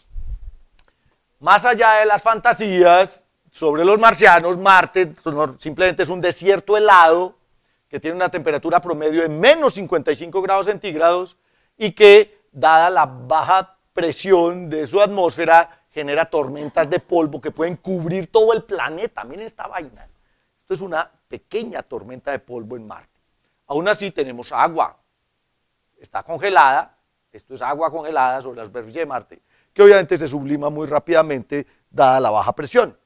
Speaker 1: Más allá de las fantasías sobre los marcianos, Marte simplemente es un desierto helado que tiene una temperatura promedio de menos cincuenta y cinco grados centígrados y que, dada la baja presión de su atmósfera, genera tormentas de polvo que pueden cubrir todo el planeta. Miren esta vaina. Esto es una pequeña tormenta de polvo en Marte. Aún así tenemos agua. Está congelada. Esto es agua congelada sobre la superficie de Marte, que obviamente se sublima muy rápidamente dada la baja presión.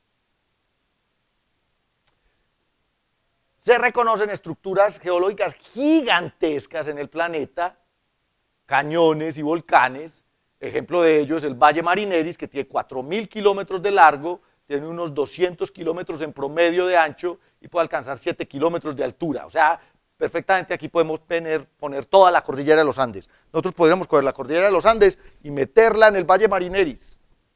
Speaker 1: Se reconocen estructuras geológicas gigantescas en el planeta, cañones y volcanes. Ejemplo de ello es el Valle Marineris, que tiene cuatro mil kilómetros de largo, tiene unos doscientos kilómetros en promedio de ancho y puede alcanzar siete kilómetros de altura. O sea, perfectamente aquí podemos poner, poner toda la cordillera de los Andes. Nosotros podríamos coger la cordillera de los Andes y meterla en el Valle Marineris.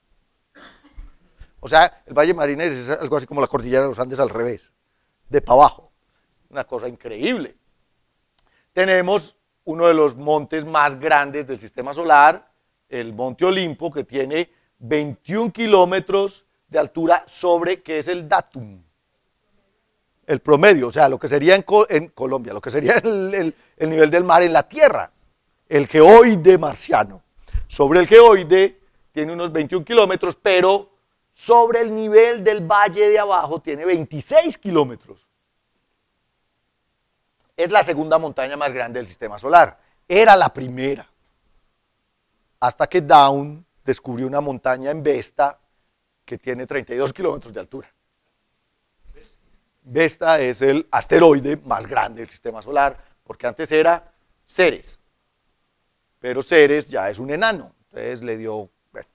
Speaker 1: O sea, el Valle Marineris es algo así como la cordillera de los Andes al revés, de para abajo. Una cosa increíble. Tenemos uno de los montes más grandes del sistema solar, el Monte Olimpo, que tiene veintiún kilómetros de altura sobre, que es el datum, el promedio, o sea, lo que sería en, Co en Colombia, lo que sería el, el, el nivel del mar en la Tierra, el geoide marciano. Sobre el geoide tiene unos veintiún kilómetros, pero sobre el nivel del valle de abajo tiene veintiséis kilómetros. Es la segunda montaña más grande del sistema solar. Era la primera. Hasta que Down descubrió una montaña en Vesta que tiene treinta y dos kilómetros de altura. Vesta es el asteroide más grande del sistema solar, porque antes era Ceres. Pero Ceres ya es un enano, entonces le dio... Bueno.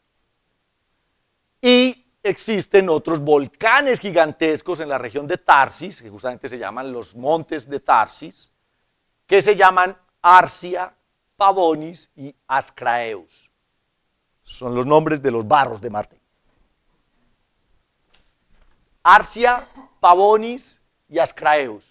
Speaker 1: Y existen otros volcanes gigantescos en la región de Tarsis, que justamente se llaman los montes de Tarsis, que se llaman Arsia, Pavonis y Ascraeus. Son los nombres de los barros de Marte. Arsia, Pavonis y Ascraeus.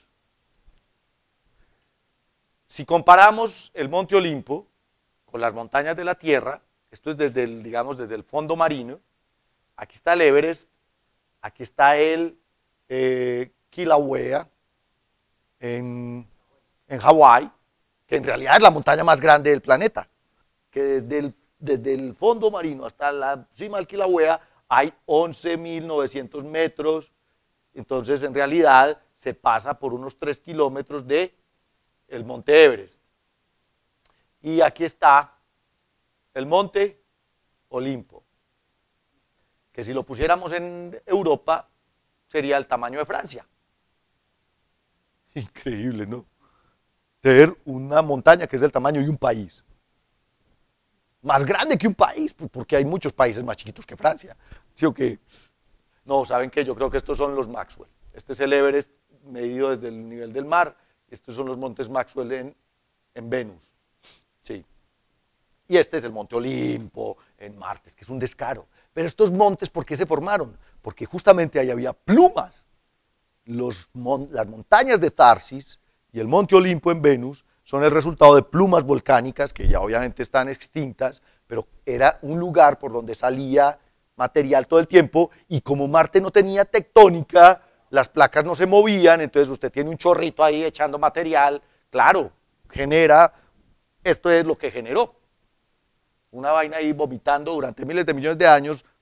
Speaker 1: Si comparamos el Monte Olimpo con las montañas de la Tierra, esto es desde el, digamos, desde el fondo marino. Aquí está el Everest, aquí está el eh, Kilauea en, en Hawái, que en realidad es la montaña más grande del planeta, que desde el, desde el fondo marino hasta la cima del Kilauea hay once mil novecientos metros, entonces en realidad se pasa por unos tres kilómetros de el monte Everest. Y aquí está el monte Olimpo, que si lo pusiéramos en Europa, sería el tamaño de Francia. Increíble, ¿no? Tener una montaña que es del tamaño de un país. Más grande que un país, porque hay muchos países más chiquitos que Francia. ¿Sí o qué? No, ¿saben qué? Yo creo que estos son los Maxwell. Este es el Everest medido desde el nivel del mar. Estos son los montes Maxwell en, en Venus. Sí. Y este es el monte Olimpo en Marte, que es un descaro. Pero estos montes, ¿por qué se formaron? Porque justamente ahí había plumas. Los mon las montañas de Tarsis y el monte Olimpo en Venus son el resultado de plumas volcánicas que ya obviamente están extintas, pero era un lugar por donde salía material todo el tiempo, y como Marte no tenía tectónica, las placas no se movían, entonces usted tiene un chorrito ahí echando material, claro, genera, esto es lo que generó. Una vaina ahí vomitando durante miles de millones de años,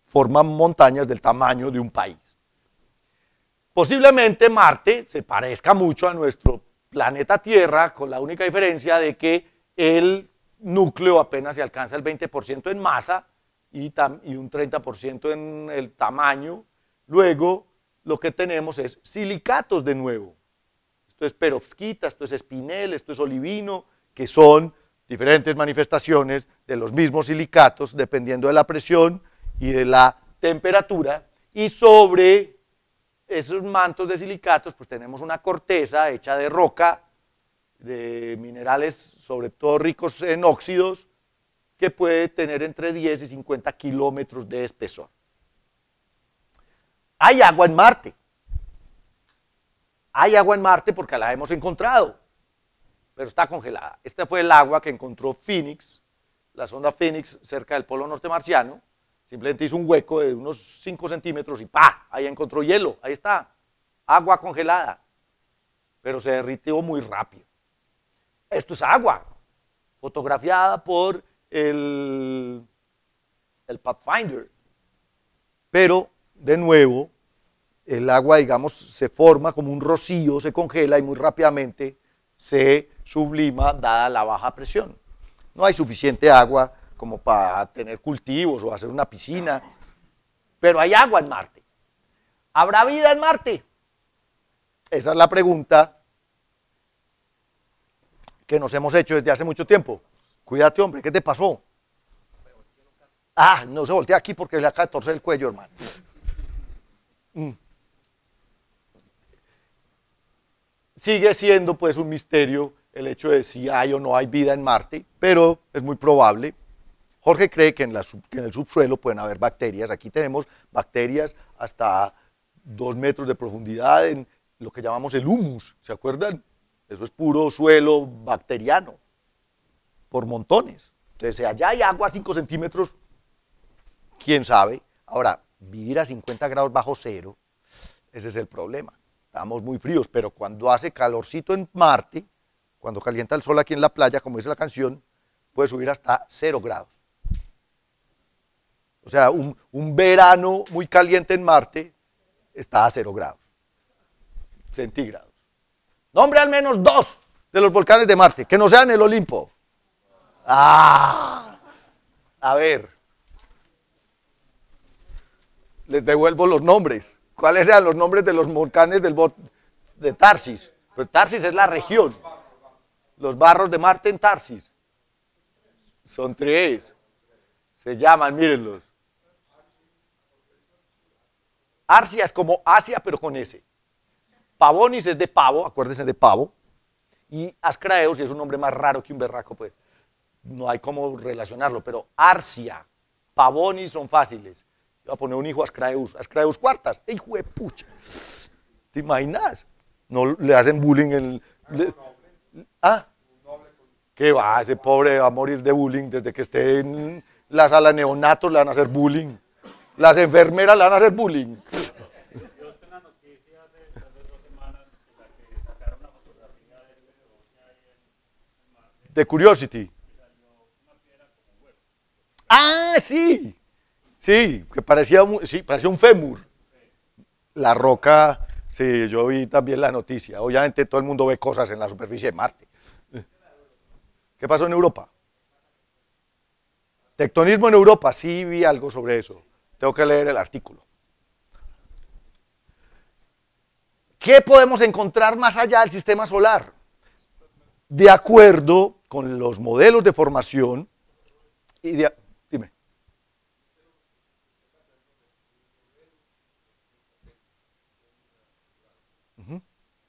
Speaker 1: forman montañas del tamaño de un país. Posiblemente Marte se parezca mucho a nuestro planeta Tierra, con la única diferencia de que el núcleo apenas se alcanza el veinte por ciento en masa y, y un treinta por ciento en el tamaño. Luego lo que tenemos es silicatos de nuevo. Esto es perovskita, esto es espinel, esto es olivino, que son diferentes manifestaciones de los mismos silicatos dependiendo de la presión y de la temperatura, y sobre esos mantos de silicatos pues tenemos una corteza hecha de roca, de minerales sobre todo ricos en óxidos, que puede tener entre diez y cincuenta kilómetros de espesor. Hay agua en Marte. Hay agua en Marte porque la hemos encontrado, pero está congelada. Este fue el agua que encontró Phoenix, la sonda Phoenix, cerca del polo norte marciano. Simplemente hizo un hueco de unos cinco centímetros y ¡pa! Ahí encontró hielo, ahí está, agua congelada, pero se derritió muy rápido. Esto es agua, fotografiada por el, el Pathfinder, pero de nuevo, el agua, digamos, se forma como un rocío, se congela y muy rápidamente se sublima dada la baja presión. No hay suficiente agua como para tener cultivos o hacer una piscina, pero hay agua en Marte. ¿Habrá vida en Marte? Esa es la pregunta que nos hemos hecho desde hace mucho tiempo. Cuídate, hombre, ¿qué te pasó? Ah, no se voltea aquí porque le acaba de torcer el cuello, hermano. Mm. Sigue siendo pues un misterio el hecho de si hay o no hay vida en Marte, pero es muy probable. Jorge cree que en, la, que en el subsuelo pueden haber bacterias. Aquí tenemos bacterias hasta dos metros de profundidad en lo que llamamos el humus, ¿se acuerdan? Eso es puro suelo bacteriano, por montones. Entonces, si allá hay agua a cinco centímetros, quién sabe. Ahora, vivir a cincuenta grados bajo cero, ese es el problema. Estamos muy fríos, pero cuando hace calorcito en Marte, cuando calienta el sol aquí en la playa, como dice la canción, puede subir hasta cero grados. O sea, un, un verano muy caliente en Marte está a cero grados centígrados. Nombre al menos dos de los volcanes de Marte, que no sean el Olimpo. Ah, a ver, les devuelvo los nombres. ¿Cuáles eran los nombres de los volcanes del de Tarsis? Pues Tarsis es la región. Los barros de Marte en Tarsis. Son tres. Se llaman, mírenlos. Arcia es como Asia, pero con S. Pavonis es de pavo, acuérdense de pavo. Y Ascraeus, y es un nombre más raro que un berraco, pues. No hay cómo relacionarlo, pero Arcia, Pavonis son fáciles. Voy a poner un hijo Ascraeus, Ascraeus cuartas, hijo de pucha. ¿Te imaginas? No le hacen bullying en... Le, ¿Ah? ¿Qué va? Ese pobre va a morir de bullying desde que esté en la sala de neonatos, le van a hacer bullying. Las enfermeras le van a hacer bullying.
Speaker 3: Yo tengo una noticia hace tal vez dos semanas en la que sacaron una fotografía de ese bosque ahí en Marte.
Speaker 1: De Curiosity.
Speaker 3: Y salió una piedra como un huevo.
Speaker 1: Ah, sí. Sí, que parecía, sí, parecía un fémur. La roca, sí, yo vi también la noticia. Obviamente todo el mundo ve cosas en la superficie de Marte. ¿Qué pasó en Europa? Tectonismo en Europa, sí vi algo sobre eso. Tengo que leer el artículo. ¿Qué podemos encontrar más allá del sistema solar? De acuerdo con los modelos de formación y de... Dime. Uh-huh.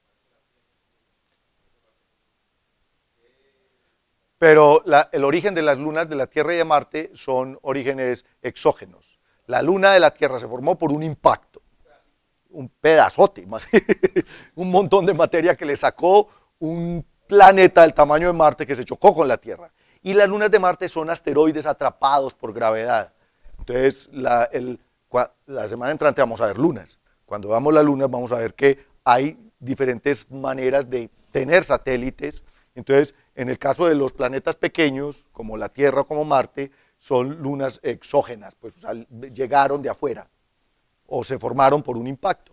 Speaker 1: Pero la, el origen de las lunas de la Tierra y de Marte son orígenes exógenos. La luna de la Tierra se formó por un impacto, un pedazote, un montón de materia que le sacó un planeta del tamaño de Marte que se chocó con la Tierra. Y las lunas de Marte son asteroides atrapados por gravedad. Entonces, la, el, la semana entrante vamos a ver lunas. Cuando veamos las lunas vamos a ver que hay diferentes maneras de tener satélites. Entonces, en el caso de los planetas pequeños, como la Tierra o como Marte, son lunas exógenas, pues o sea, llegaron de afuera o se formaron por un impacto.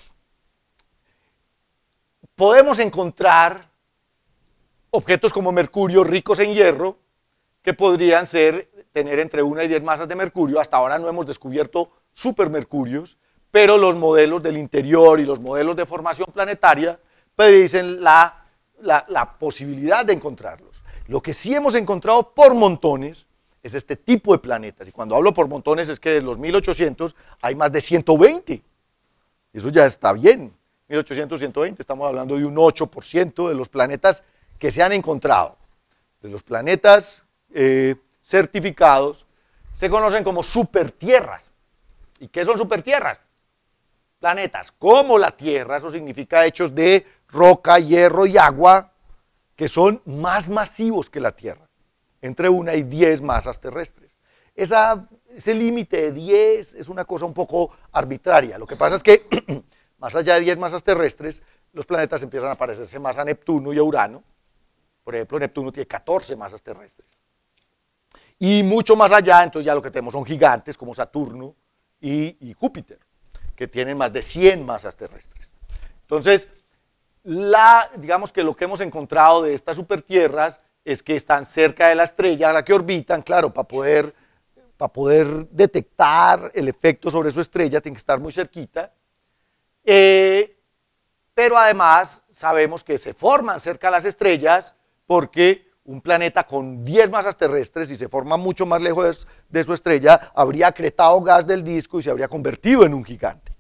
Speaker 1: Podemos encontrar objetos como Mercurio ricos en hierro que podrían ser, tener entre una y diez masas de mercurio. Hasta ahora no hemos descubierto supermercurios, pero los modelos del interior y los modelos de formación planetaria predicen la, la, la posibilidad de encontrarlos. Lo que sí hemos encontrado por montones es este tipo de planetas, y cuando hablo por montones es que de los mil ochocientos hay más de ciento veinte, eso ya está bien, mil ochocientos, ciento veinte, estamos hablando de un ocho por ciento de los planetas que se han encontrado. De los planetas eh, certificados se conocen como supertierras. ¿Y qué son supertierras? Planetas como la Tierra, eso significa hechos de roca, hierro y agua, que son más masivos que la Tierra, entre una y diez masas terrestres. Esa, ese límite de diez es una cosa un poco arbitraria. Lo que pasa es que más allá de diez masas terrestres, los planetas empiezan a parecerse más a Neptuno y a Urano. Por ejemplo, Neptuno tiene catorce masas terrestres. Y mucho más allá, entonces ya lo que tenemos son gigantes como Saturno y, y Júpiter, que tienen más de cien masas terrestres. Entonces, la, digamos que lo que hemos encontrado de estas supertierras es que están cerca de la estrella a la que orbitan, claro, para poder, para poder detectar el efecto sobre su estrella, tienen que estar muy cerquita, eh, pero además sabemos que se forman cerca de las estrellas porque un planeta con diez masas terrestres, si se forma mucho más lejos de, de su estrella, habría acretado gas del disco y se habría convertido en un gigante.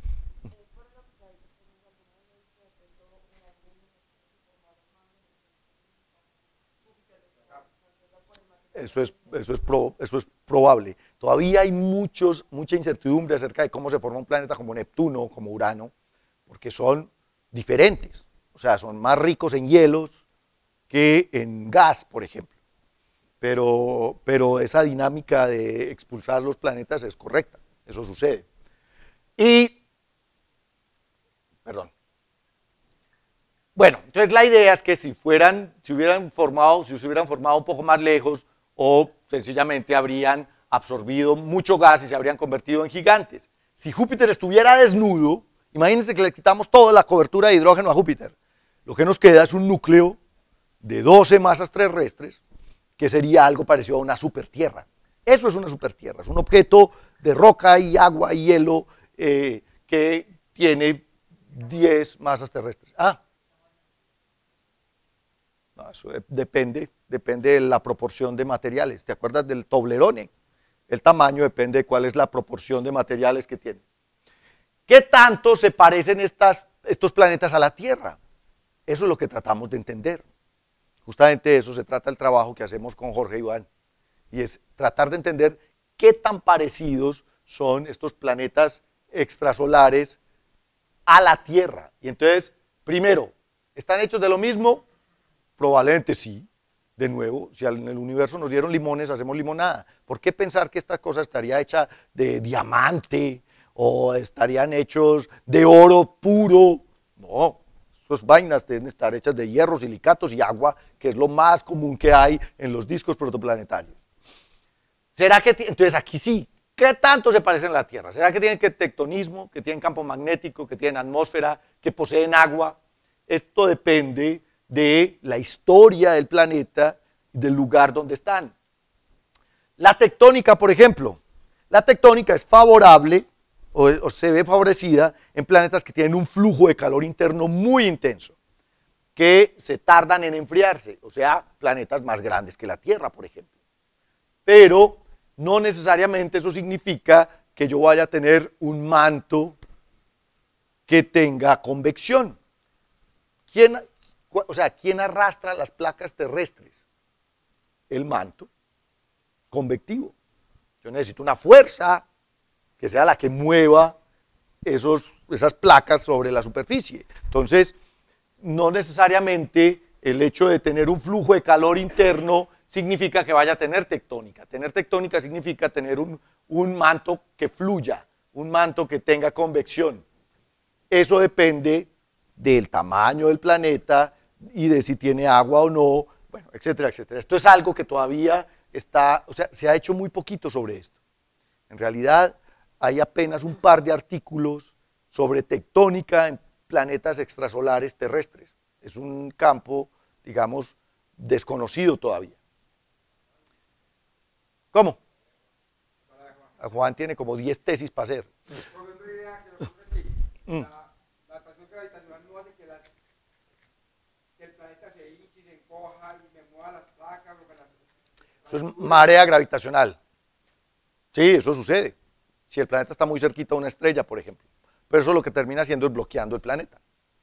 Speaker 1: Eso es, eso, es pro, eso es probable. Todavía hay muchos, mucha incertidumbre acerca de cómo se forma un planeta como Neptuno, como Urano, porque son diferentes, o sea, son más ricos en hielos que en gas, por ejemplo. Pero, pero esa dinámica de expulsar los planetas es correcta, eso sucede. Y, perdón. Bueno, entonces la idea es que si fueran, si hubieran formado, si se hubieran formado un poco más lejos, o sencillamente habrían absorbido mucho gas y se habrían convertido en gigantes. Si Júpiter estuviera desnudo, imagínense que le quitamos toda la cobertura de hidrógeno a Júpiter, lo que nos queda es un núcleo de doce masas terrestres, que sería algo parecido a una supertierra. Eso es una supertierra, es un objeto de roca y agua y hielo eh, que tiene diez masas terrestres. Ah, no, eso depende, depende de la proporción de materiales. ¿Te acuerdas del Toblerone? El tamaño depende de cuál es la proporción de materiales que tiene. ¿Qué tanto se parecen estas, estos planetas a la Tierra? Eso es lo que tratamos de entender. Justamente de eso se trata el trabajo que hacemos con Jorge Iván, y es tratar de entender qué tan parecidos son estos planetas extrasolares a la Tierra. Y entonces, primero, ¿están hechos de lo mismo? Probablemente sí. De nuevo, si en el universo nos dieron limones, hacemos limonada. ¿Por qué pensar que esta cosa estaría hecha de diamante o estarían hechos de oro puro? No. Esas vainas deben estar hechas de hierro, silicatos y agua, que es lo más común que hay en los discos protoplanetarios. ¿Será que, entonces aquí sí, qué tanto se parecen a la Tierra? ¿Será que tienen que tectonismo, que tienen campo magnético, que tienen atmósfera, que poseen agua? Esto depende de la historia del planeta y del lugar donde están. La tectónica, por ejemplo, la tectónica es favorable O, o se ve favorecida en planetas que tienen un flujo de calor interno muy intenso, que se tardan en enfriarse, o sea, planetas más grandes que la Tierra, por ejemplo. Pero no necesariamente eso significa que yo vaya a tener un manto que tenga convección. ¿Quién, o sea, ¿quién arrastra las placas terrestres? El manto convectivo. Yo necesito una fuerza que sea la que mueva esos, esas placas sobre la superficie. Entonces, no necesariamente el hecho de tener un flujo de calor interno significa que vaya a tener tectónica. Tener tectónica significa tener un, un manto que fluya, un manto que tenga convección. Eso depende del tamaño del planeta y de si tiene agua o no, bueno, etcétera, etcétera. Esto es algo que todavía está, o sea, se ha hecho muy poquito sobre esto. En realidad hay apenas un par de artículos sobre tectónica en planetas extrasolares terrestres. Es un campo, digamos, desconocido todavía. ¿Cómo? Juan tiene como diez tesis para hacer. Mm.
Speaker 2: La, la atracción gravitacional no hace que, las, que el planeta se hinche y se encoja y me mueva las placas. O que las,
Speaker 1: Eso es marea gravitacional. Sí, eso sucede. Si el planeta está muy cerquita a una estrella, por ejemplo. Pero eso lo que termina haciendo es bloqueando el planeta.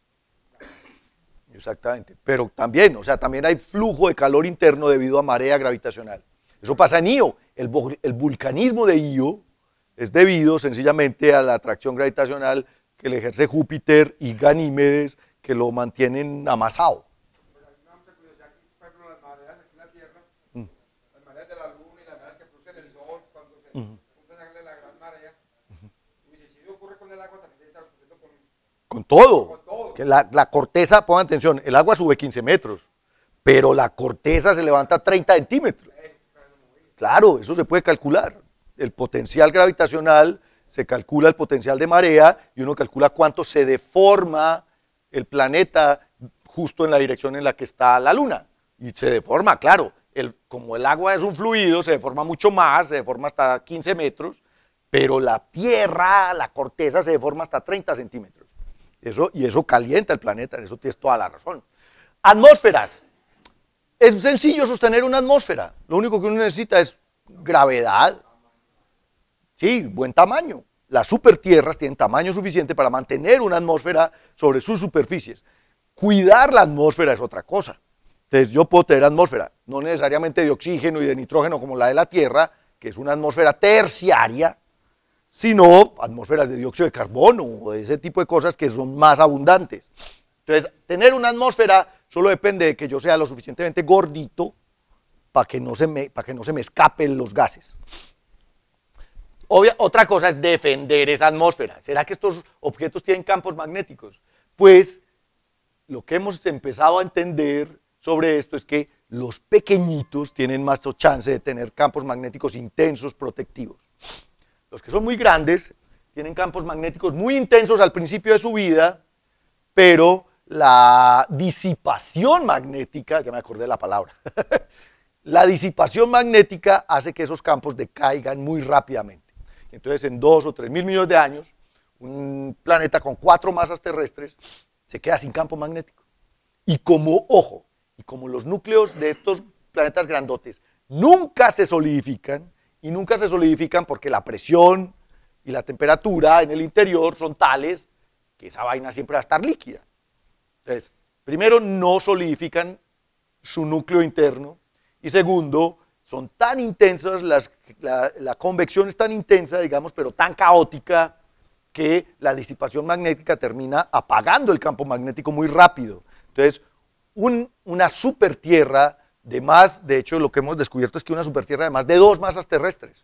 Speaker 1: Exactamente. Pero también, o sea, también hay flujo de calor interno debido a marea gravitacional. Eso pasa en Io. El, el vulcanismo de Io es debido sencillamente a la atracción gravitacional que le ejerce Júpiter y Ganímedes, que lo mantienen amasado.
Speaker 2: Pues hay una amplia curiosidad aquí, por ejemplo, las mareas aquí en la Tierra,
Speaker 1: Mm.
Speaker 2: las mareas de la Luna y las mareas que producen el Sol, cuando se
Speaker 1: Ujú.
Speaker 2: junta sangre la gran marea. Y dice, si eso ocurre con el agua, también está ocurriendo con,
Speaker 1: Con todo.
Speaker 2: con todo.
Speaker 1: Que la, la corteza, pongan atención, el agua sube quince metros, pero la corteza se levanta treinta centímetros. Claro, eso se puede calcular. El potencial gravitacional, se calcula el potencial de marea y uno calcula cuánto se deforma el planeta justo en la dirección en la que está la Luna. Y se deforma, claro, el, como el agua es un fluido, se deforma mucho más, se deforma hasta quince metros, pero la Tierra, la corteza, se deforma hasta treinta centímetros. Eso, y eso calienta el planeta, en eso tienes toda la razón. Atmósferas. Es sencillo sostener una atmósfera. Lo único que uno necesita es gravedad. Sí, buen tamaño. Las supertierras tienen tamaño suficiente para mantener una atmósfera sobre sus superficies. Cuidar la atmósfera es otra cosa. Entonces yo puedo tener atmósfera, no necesariamente de oxígeno y de nitrógeno como la de la Tierra, que es una atmósfera terciaria, sino atmósferas de dióxido de carbono o de ese tipo de cosas que son más abundantes. Entonces, tener una atmósfera solo depende de que yo sea lo suficientemente gordito para que no se me, para que no se me escapen los gases. Obvia, otra cosa es defender esa atmósfera. ¿Será que estos objetos tienen campos magnéticos? Pues lo que hemos empezado a entender sobre esto es que los pequeñitos tienen más chance de tener campos magnéticos intensos protectivos. Los que son muy grandes tienen campos magnéticos muy intensos al principio de su vida, pero la disipación magnética, ya me acordé de la palabra, la disipación magnética hace que esos campos decaigan muy rápidamente. Entonces, en dos o tres mil millones de años, un planeta con cuatro masas terrestres se queda sin campo magnético. Y como, ojo, y como los núcleos de estos planetas grandotes nunca se solidifican, y nunca se solidifican porque la presión y la temperatura en el interior son tales que esa vaina siempre va a estar líquida. Entonces, primero, no solidifican su núcleo interno, y segundo, son tan intensas, las, la, la convección es tan intensa, digamos, pero tan caótica, que la disipación magnética termina apagando el campo magnético muy rápido. Entonces, un, una supertierra de más, de hecho, lo que hemos descubierto es que una supertierra de más de dos masas terrestres,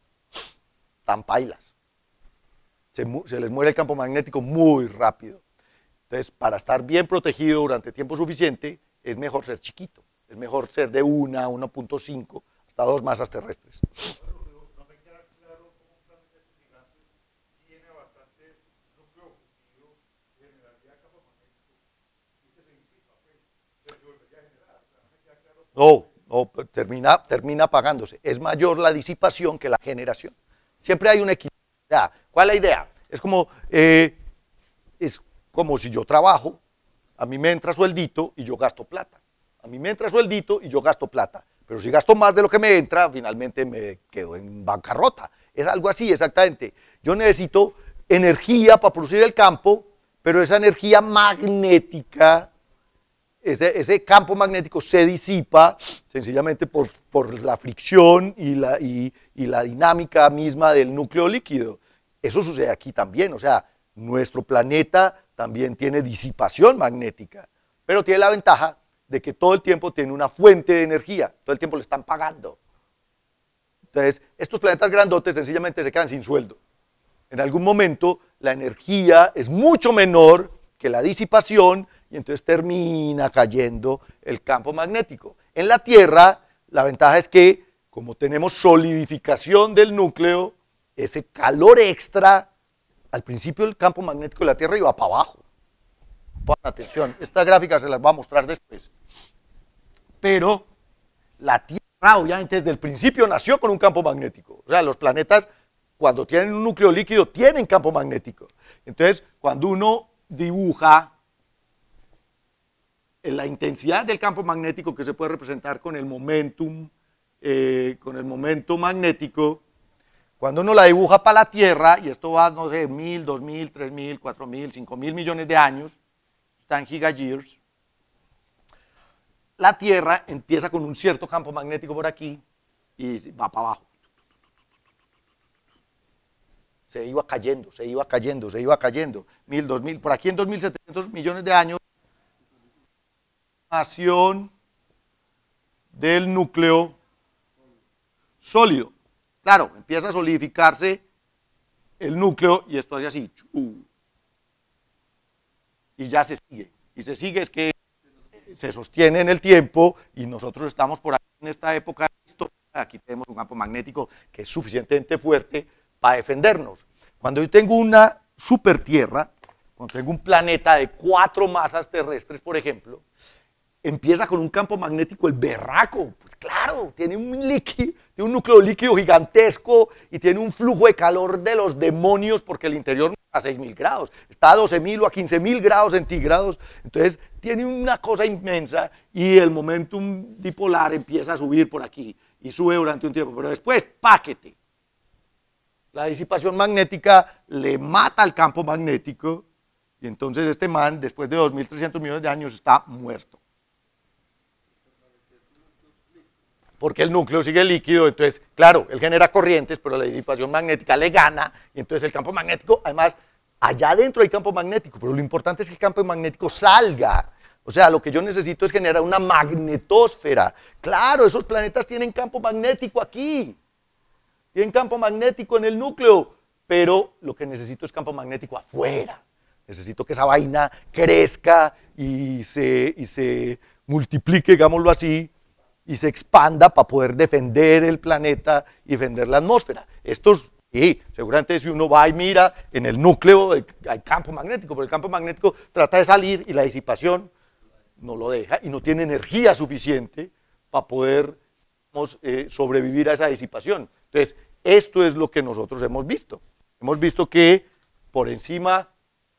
Speaker 1: tan pailas, se, se les muere el campo magnético muy rápido. Entonces, para estar bien protegido durante tiempo suficiente, es mejor ser chiquito, es mejor ser de una, uno punto cinco, hasta dos masas terrestres.
Speaker 2: No me queda claro cómo un planeta gigante tiene bastante núcleo fusivo, generaría campo magnético, y este se disipa, pues, se volvería a generar. O sea, no me queda claro.
Speaker 1: No, no termina, termina apagándose. Es mayor la disipación que la generación. Siempre hay un equilibrio. Ya, ¿cuál es la idea? Es como, eh, es como si yo trabajo, a mí me entra sueldito y yo gasto plata. A mí me entra sueldito y yo gasto plata. Pero si gasto más de lo que me entra, finalmente me quedo en bancarrota. Es algo así, exactamente. Yo necesito energía para producir el campo, pero esa energía magnética, ese, ese campo magnético se disipa sencillamente por, por la fricción y la, y, y la dinámica misma del núcleo líquido. Eso sucede aquí también, o sea, nuestro planeta también tiene disipación magnética, pero tiene la ventaja de que todo el tiempo tiene una fuente de energía, todo el tiempo le están pagando. Entonces, estos planetas grandotes sencillamente se quedan sin sueldo. En algún momento la energía es mucho menor que la disipación y entonces termina cayendo el campo magnético. En la Tierra, la ventaja es que como tenemos solidificación del núcleo, ese calor extra, al principio el campo magnético de la Tierra iba para abajo. Pongan atención, esta gráfica se las voy a mostrar después. Pero la Tierra, obviamente, desde el principio nació con un campo magnético. O sea, los planetas, cuando tienen un núcleo líquido, tienen campo magnético. Entonces, cuando uno dibuja la intensidad del campo magnético, que se puede representar con el momentum, eh, con el momento magnético, cuando uno la dibuja para la Tierra, y esto va, no sé, mil, dos mil, tres mil, cuatro mil, cinco mil millones de años, está en gigayears, la Tierra empieza con un cierto campo magnético por aquí y va para abajo. Se iba cayendo, se iba cayendo, se iba cayendo. Mil, dos mil, por aquí en dos mil setecientos millones de años, formación del núcleo sólido. Claro, empieza a solidificarse el núcleo y esto hace así. Y ya se sigue. Y se sigue es que se sostiene en el tiempo y nosotros estamos por aquí en esta época de historia. Aquí tenemos un campo magnético que es suficientemente fuerte para defendernos. Cuando yo tengo una super tierra, cuando tengo un planeta de cuatro masas terrestres, por ejemplo, empieza con un campo magnético el berraco. Pues claro, tiene un líquido, tiene un núcleo líquido gigantesco y tiene un flujo de calor de los demonios porque el interior no está a seis mil grados, está a doce mil o a quince mil grados centígrados. Entonces tiene una cosa inmensa y el momentum dipolar empieza a subir por aquí y sube durante un tiempo, pero después, paquete. La disipación magnética le mata al campo magnético y entonces este man, después de dos mil trescientos millones de años, está muerto. Porque el núcleo sigue líquido, entonces, claro, él genera corrientes, pero la disipación magnética le gana, y entonces el campo magnético, además, allá adentro hay campo magnético, pero lo importante es que el campo magnético salga. O sea, lo que yo necesito es generar una magnetosfera. Claro, esos planetas tienen campo magnético aquí, tienen campo magnético en el núcleo, pero lo que necesito es campo magnético afuera. Necesito que esa vaina crezca y se, y se multiplique, digámoslo así, y se expanda para poder defender el planeta y defender la atmósfera. Estos, sí, seguramente si uno va y mira, en el núcleo hay campo magnético, pero el campo magnético trata de salir y la disipación no lo deja y no tiene energía suficiente para poder digamos, eh, sobrevivir a esa disipación. Entonces, esto es lo que nosotros hemos visto. Hemos visto que por encima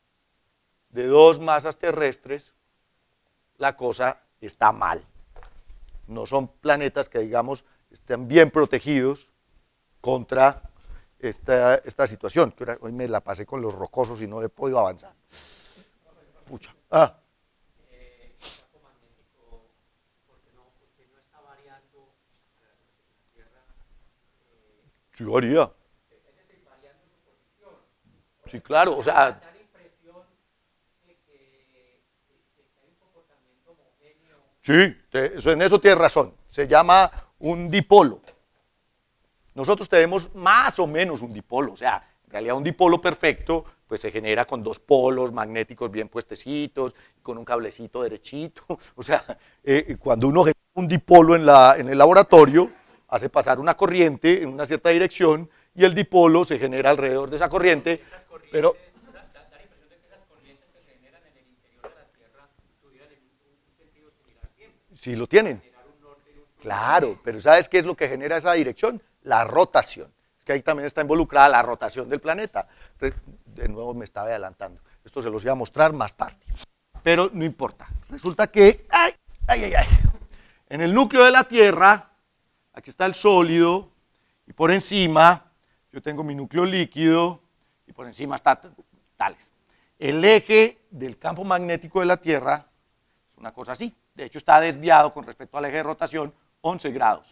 Speaker 1: de dos masas terrestres, la cosa está mal. No son planetas que, digamos, estén bien protegidos contra esta, esta situación. Hoy me la pasé con los rocosos y no he podido avanzar. Pucha. Ah.
Speaker 4: Eh, el campo magnético, porque no, porque no está variando la Tierra. Eh,
Speaker 1: Sí, varía.
Speaker 4: es decir, variando su posición.
Speaker 1: Sí, claro, o sea.
Speaker 4: Da la impresión de que, de, de que hay un comportamiento homogéneo.
Speaker 1: Sí, te, eso, en eso tienes razón. Se llama un dipolo. Nosotros tenemos más o menos un dipolo, o sea, en realidad un dipolo perfecto pues se genera con dos polos magnéticos bien puestecitos, con un cablecito derechito. O sea, eh, cuando uno genera un dipolo en, la, en el laboratorio, hace pasar una corriente en una cierta dirección y el dipolo se genera alrededor de esa corriente, pero...
Speaker 4: Da, da, da la impresión de que esas corrientes que se generan en el interior de la Tierra tuvieran en un, un sentido similar siempre.
Speaker 1: Sí lo tienen. Claro, pero ¿sabes qué es lo que genera esa dirección? La rotación. Es que ahí también está involucrada la rotación del planeta. De nuevo me estaba adelantando. Esto se los iba a mostrar más tarde. Pero no importa. Resulta que, ay, ay, ay, ay. En el núcleo de la Tierra, aquí está el sólido, y por encima yo tengo mi núcleo líquido, y por encima está tales. El eje del campo magnético de la Tierra es una cosa así. De hecho, está desviado con respecto al eje de rotación once grados.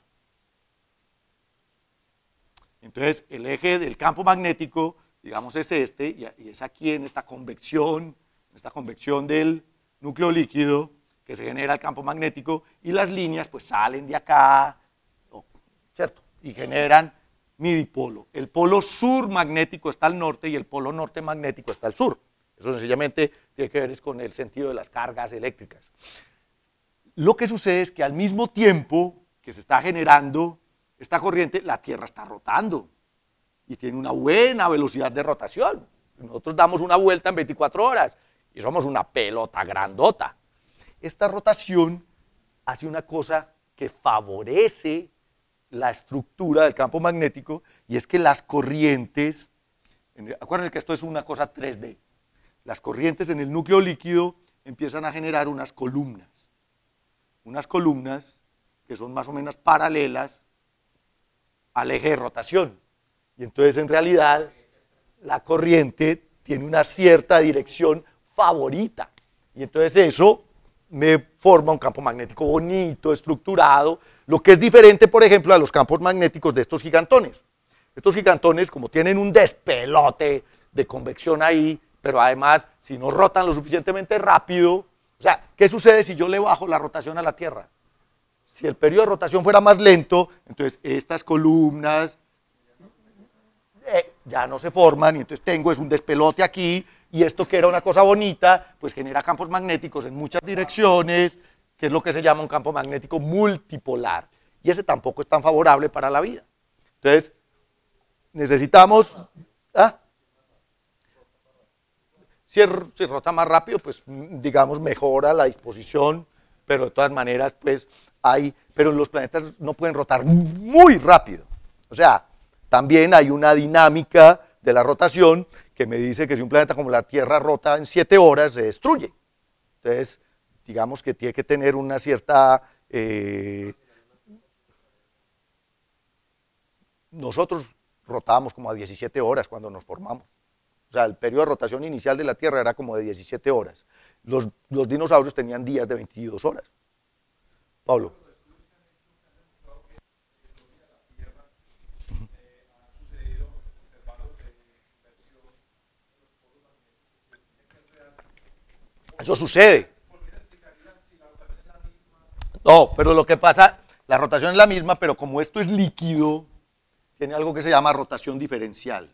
Speaker 1: Entonces, el eje del campo magnético, digamos, es este, y es aquí en esta convección, en esta convección del núcleo líquido, que se genera el campo magnético, y las líneas pues salen de acá, ¿cierto? Y generan mi dipolo. El polo sur magnético está al norte y el polo norte magnético está al sur. Eso sencillamente tiene que ver es con el sentido de las cargas eléctricas. Lo que sucede es que al mismo tiempo que se está generando esta corriente, la Tierra está rotando y tiene una buena velocidad de rotación. Nosotros damos una vuelta en veinticuatro horas y somos una pelota grandota. Esta rotación hace una cosa que favorece la estructura del campo magnético, y es que las corrientes, acuérdense que esto es una cosa tres D, las corrientes en el núcleo líquido empiezan a generar unas columnas, unas columnas que son más o menos paralelas al eje de rotación, y entonces en realidad la corriente tiene una cierta dirección favorita, y entonces eso me forma un campo magnético bonito, estructurado, lo que es diferente, por ejemplo, a los campos magnéticos de estos gigantones. Estos gigantones, como tienen un despelote de convección ahí, pero además, si no rotan lo suficientemente rápido, o sea, ¿qué sucede si yo le bajo la rotación a la Tierra? Si el periodo de rotación fuera más lento, entonces estas columnas eh, ya no se forman, y entonces tengo es un despelote aquí, y esto que era una cosa bonita, pues genera campos magnéticos en muchas direcciones, que es lo que se llama un campo magnético multipolar, y ese tampoco es tan favorable para la vida. Entonces, necesitamos... ¿ah? Si, si rota más rápido, pues digamos mejora la disposición, pero de todas maneras, pues hay... Pero los planetas no pueden rotar muy rápido. O sea, también hay una dinámica de la rotación que me dice que si un planeta como la Tierra rota en siete horas, se destruye. Entonces, digamos que tiene que tener una cierta... Eh, nosotros rotábamos como a diecisiete horas cuando nos formamos. O sea, el periodo de rotación inicial de la Tierra era como de diecisiete horas. Los, los dinosaurios tenían días de veintidós horas. Pablo. Eso sucede. No, pero lo que pasa, la rotación es la misma, pero como esto es líquido, tiene algo que se llama rotación diferencial.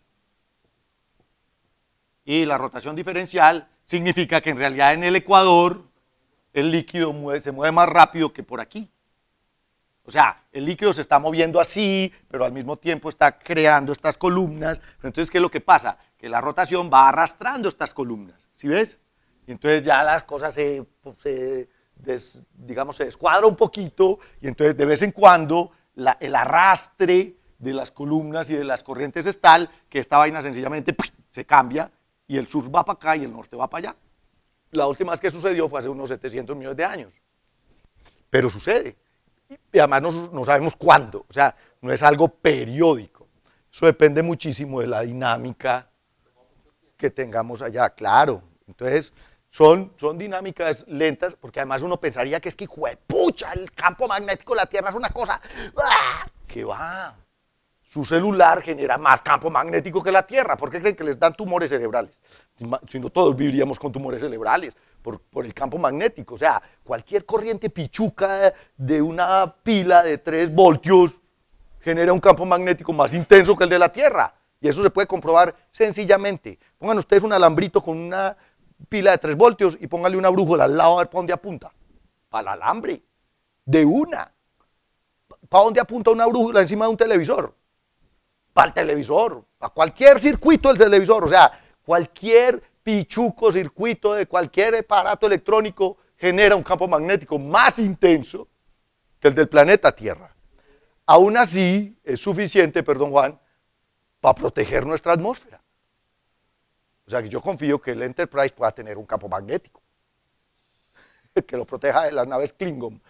Speaker 1: Y la rotación diferencial significa que en realidad en el ecuador el líquido mueve, se mueve más rápido que por aquí. O sea, el líquido se está moviendo así, pero al mismo tiempo está creando estas columnas. Entonces, ¿qué es lo que pasa? Que la rotación va arrastrando estas columnas, ¿sí ves? Y entonces ya las cosas se, se des, digamos, se descuadra un poquito, y entonces de vez en cuando la, el arrastre de las columnas y de las corrientes es tal que esta vaina sencillamente se cambia, y el sur va para acá y el norte va para allá. La última vez que sucedió fue hace unos setecientos millones de años. Pero sucede. Y además no, no sabemos cuándo. O sea, no es algo periódico. Eso depende muchísimo de la dinámica que tengamos allá. Claro. Entonces, son, son dinámicas lentas, porque además uno pensaría que es que, juepucha, el campo magnético de la Tierra es una cosa... ¡Ah! ¿Qué va? Su celular genera más campo magnético que la Tierra. ¿Por qué creen que les dan tumores cerebrales? Si no, todos viviríamos con tumores cerebrales por, por el campo magnético. O sea, cualquier corriente pichuca de una pila de tres voltios genera un campo magnético más intenso que el de la Tierra. Y eso se puede comprobar sencillamente. Pongan ustedes un alambrito con una pila de tres voltios y pónganle una brújula al lado a ver para dónde apunta. Para el alambre. De una. ¿Para dónde apunta una brújula encima de un televisor? Para el televisor, a cualquier circuito del televisor, o sea, cualquier pichuco circuito de cualquier aparato electrónico genera un campo magnético más intenso que el del planeta Tierra. Aún así, es suficiente, perdón Juan, para proteger nuestra atmósfera. O sea, que yo confío que el Enterprise pueda tener un campo magnético que lo proteja de las naves Klingon.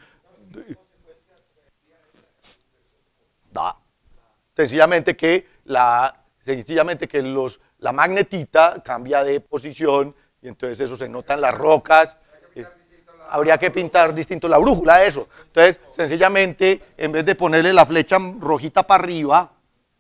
Speaker 1: Da. Sencillamente que, la, sencillamente que los, la magnetita cambia de posición, y entonces eso se nota en las rocas. Eh, habría que pintar distinto la brújula, eso. Entonces, sencillamente, en vez de ponerle la flecha rojita para arriba,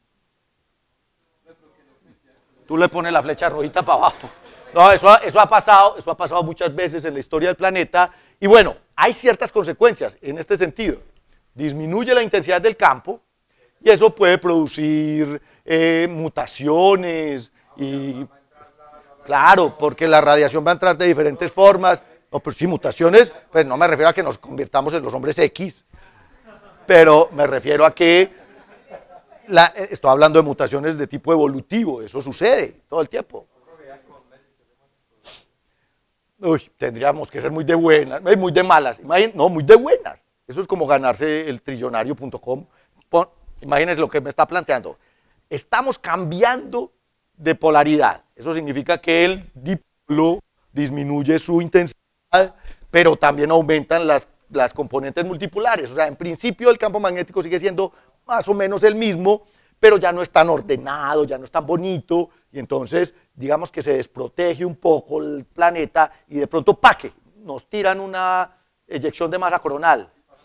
Speaker 1: tú le pones la flecha rojita para abajo. No, eso, eso ha pasado, eso ha pasado muchas veces en la historia del planeta, y bueno, hay ciertas consecuencias en este sentido. Disminuye la intensidad del campo, y eso puede producir eh, mutaciones, y claro, porque la radiación va a entrar de diferentes formas. No, pero sí, mutaciones, pues no me refiero a que nos convirtamos en los hombres X, pero me refiero a que la, estoy hablando de mutaciones de tipo evolutivo, eso sucede todo el tiempo. Uy, tendríamos que ser muy de buenas, muy de malas, imagín, no, muy de buenas. Eso es como ganarse el trillonario punto com. Imagínense lo que me está planteando. Estamos cambiando de polaridad. Eso significa que el dipolo disminuye su intensidad, pero también aumentan las, las componentes multipolares. O sea, en principio el campo magnético sigue siendo más o menos el mismo, pero ya no es tan ordenado, ya no es tan bonito, y entonces digamos que se desprotege un poco el planeta y de pronto ¡paque! Nos tiran una eyección de masa coronal.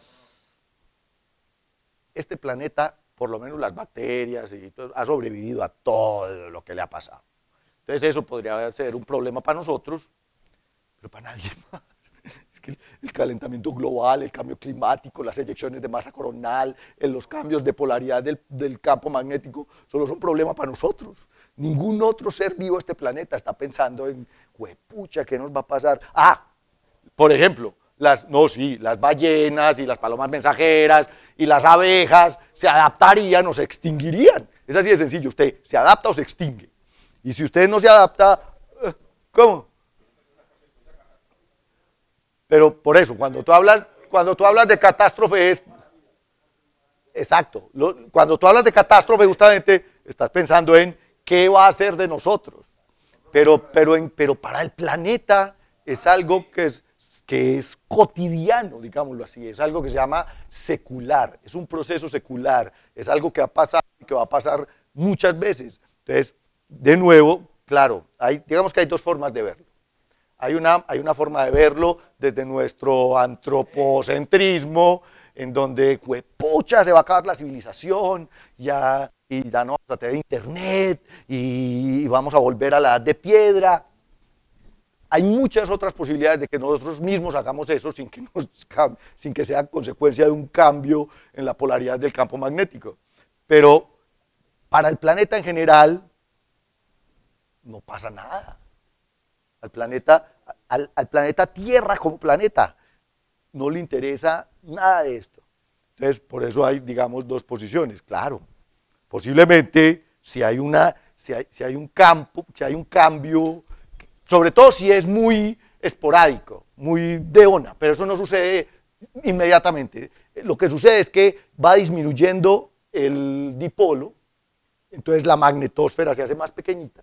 Speaker 1: Este planeta, por lo menos las bacterias, y todo, ha sobrevivido a todo lo que le ha pasado. Entonces eso podría ser un problema para nosotros, pero para nadie más. Es que el calentamiento global, el cambio climático, las eyecciones de masa coronal, los cambios de polaridad del, del campo magnético, solo son problema para nosotros. Ningún otro ser vivo de este planeta está pensando en, huepucha, ¿qué nos va a pasar? Ah, por ejemplo, las, no, sí, las ballenas y las palomas mensajeras y las abejas se adaptarían o se extinguirían. Es así de sencillo, usted se adapta o se extingue. Y si usted no se adapta, ¿cómo? Pero por eso, cuando tú hablas, cuando tú hablas de catástrofe es, exacto, lo, cuando tú hablas de catástrofe justamente estás pensando en qué va a hacer de nosotros, pero, pero, en, pero para el planeta es algo que es, que es cotidiano, digámoslo así, es algo que se llama secular, es un proceso secular, es algo que ha pasado y que va a pasar muchas veces. Entonces, de nuevo, claro, hay, digamos que hay dos formas de verlo. Hay una, hay una forma de verlo desde nuestro antropocentrismo, en donde, pucha, se va a acabar la civilización, ya, y ya no vamos a tener internet, y, y vamos a volver a la edad de piedra. Hay muchas otras posibilidades de que nosotros mismos hagamos eso sin que, nos, sin que sea consecuencia de un cambio en la polaridad del campo magnético. Pero para el planeta en general, no pasa nada. Al planeta, al, al planeta Tierra como planeta no le interesa nada de esto. Entonces, por eso hay, digamos, dos posiciones. Claro, posiblemente si hay, una, si hay, si hay un campo, si hay un cambio, sobre todo si es muy esporádico, muy de ona, pero eso no sucede inmediatamente. Lo que sucede es que va disminuyendo el dipolo, entonces la magnetosfera se hace más pequeñita,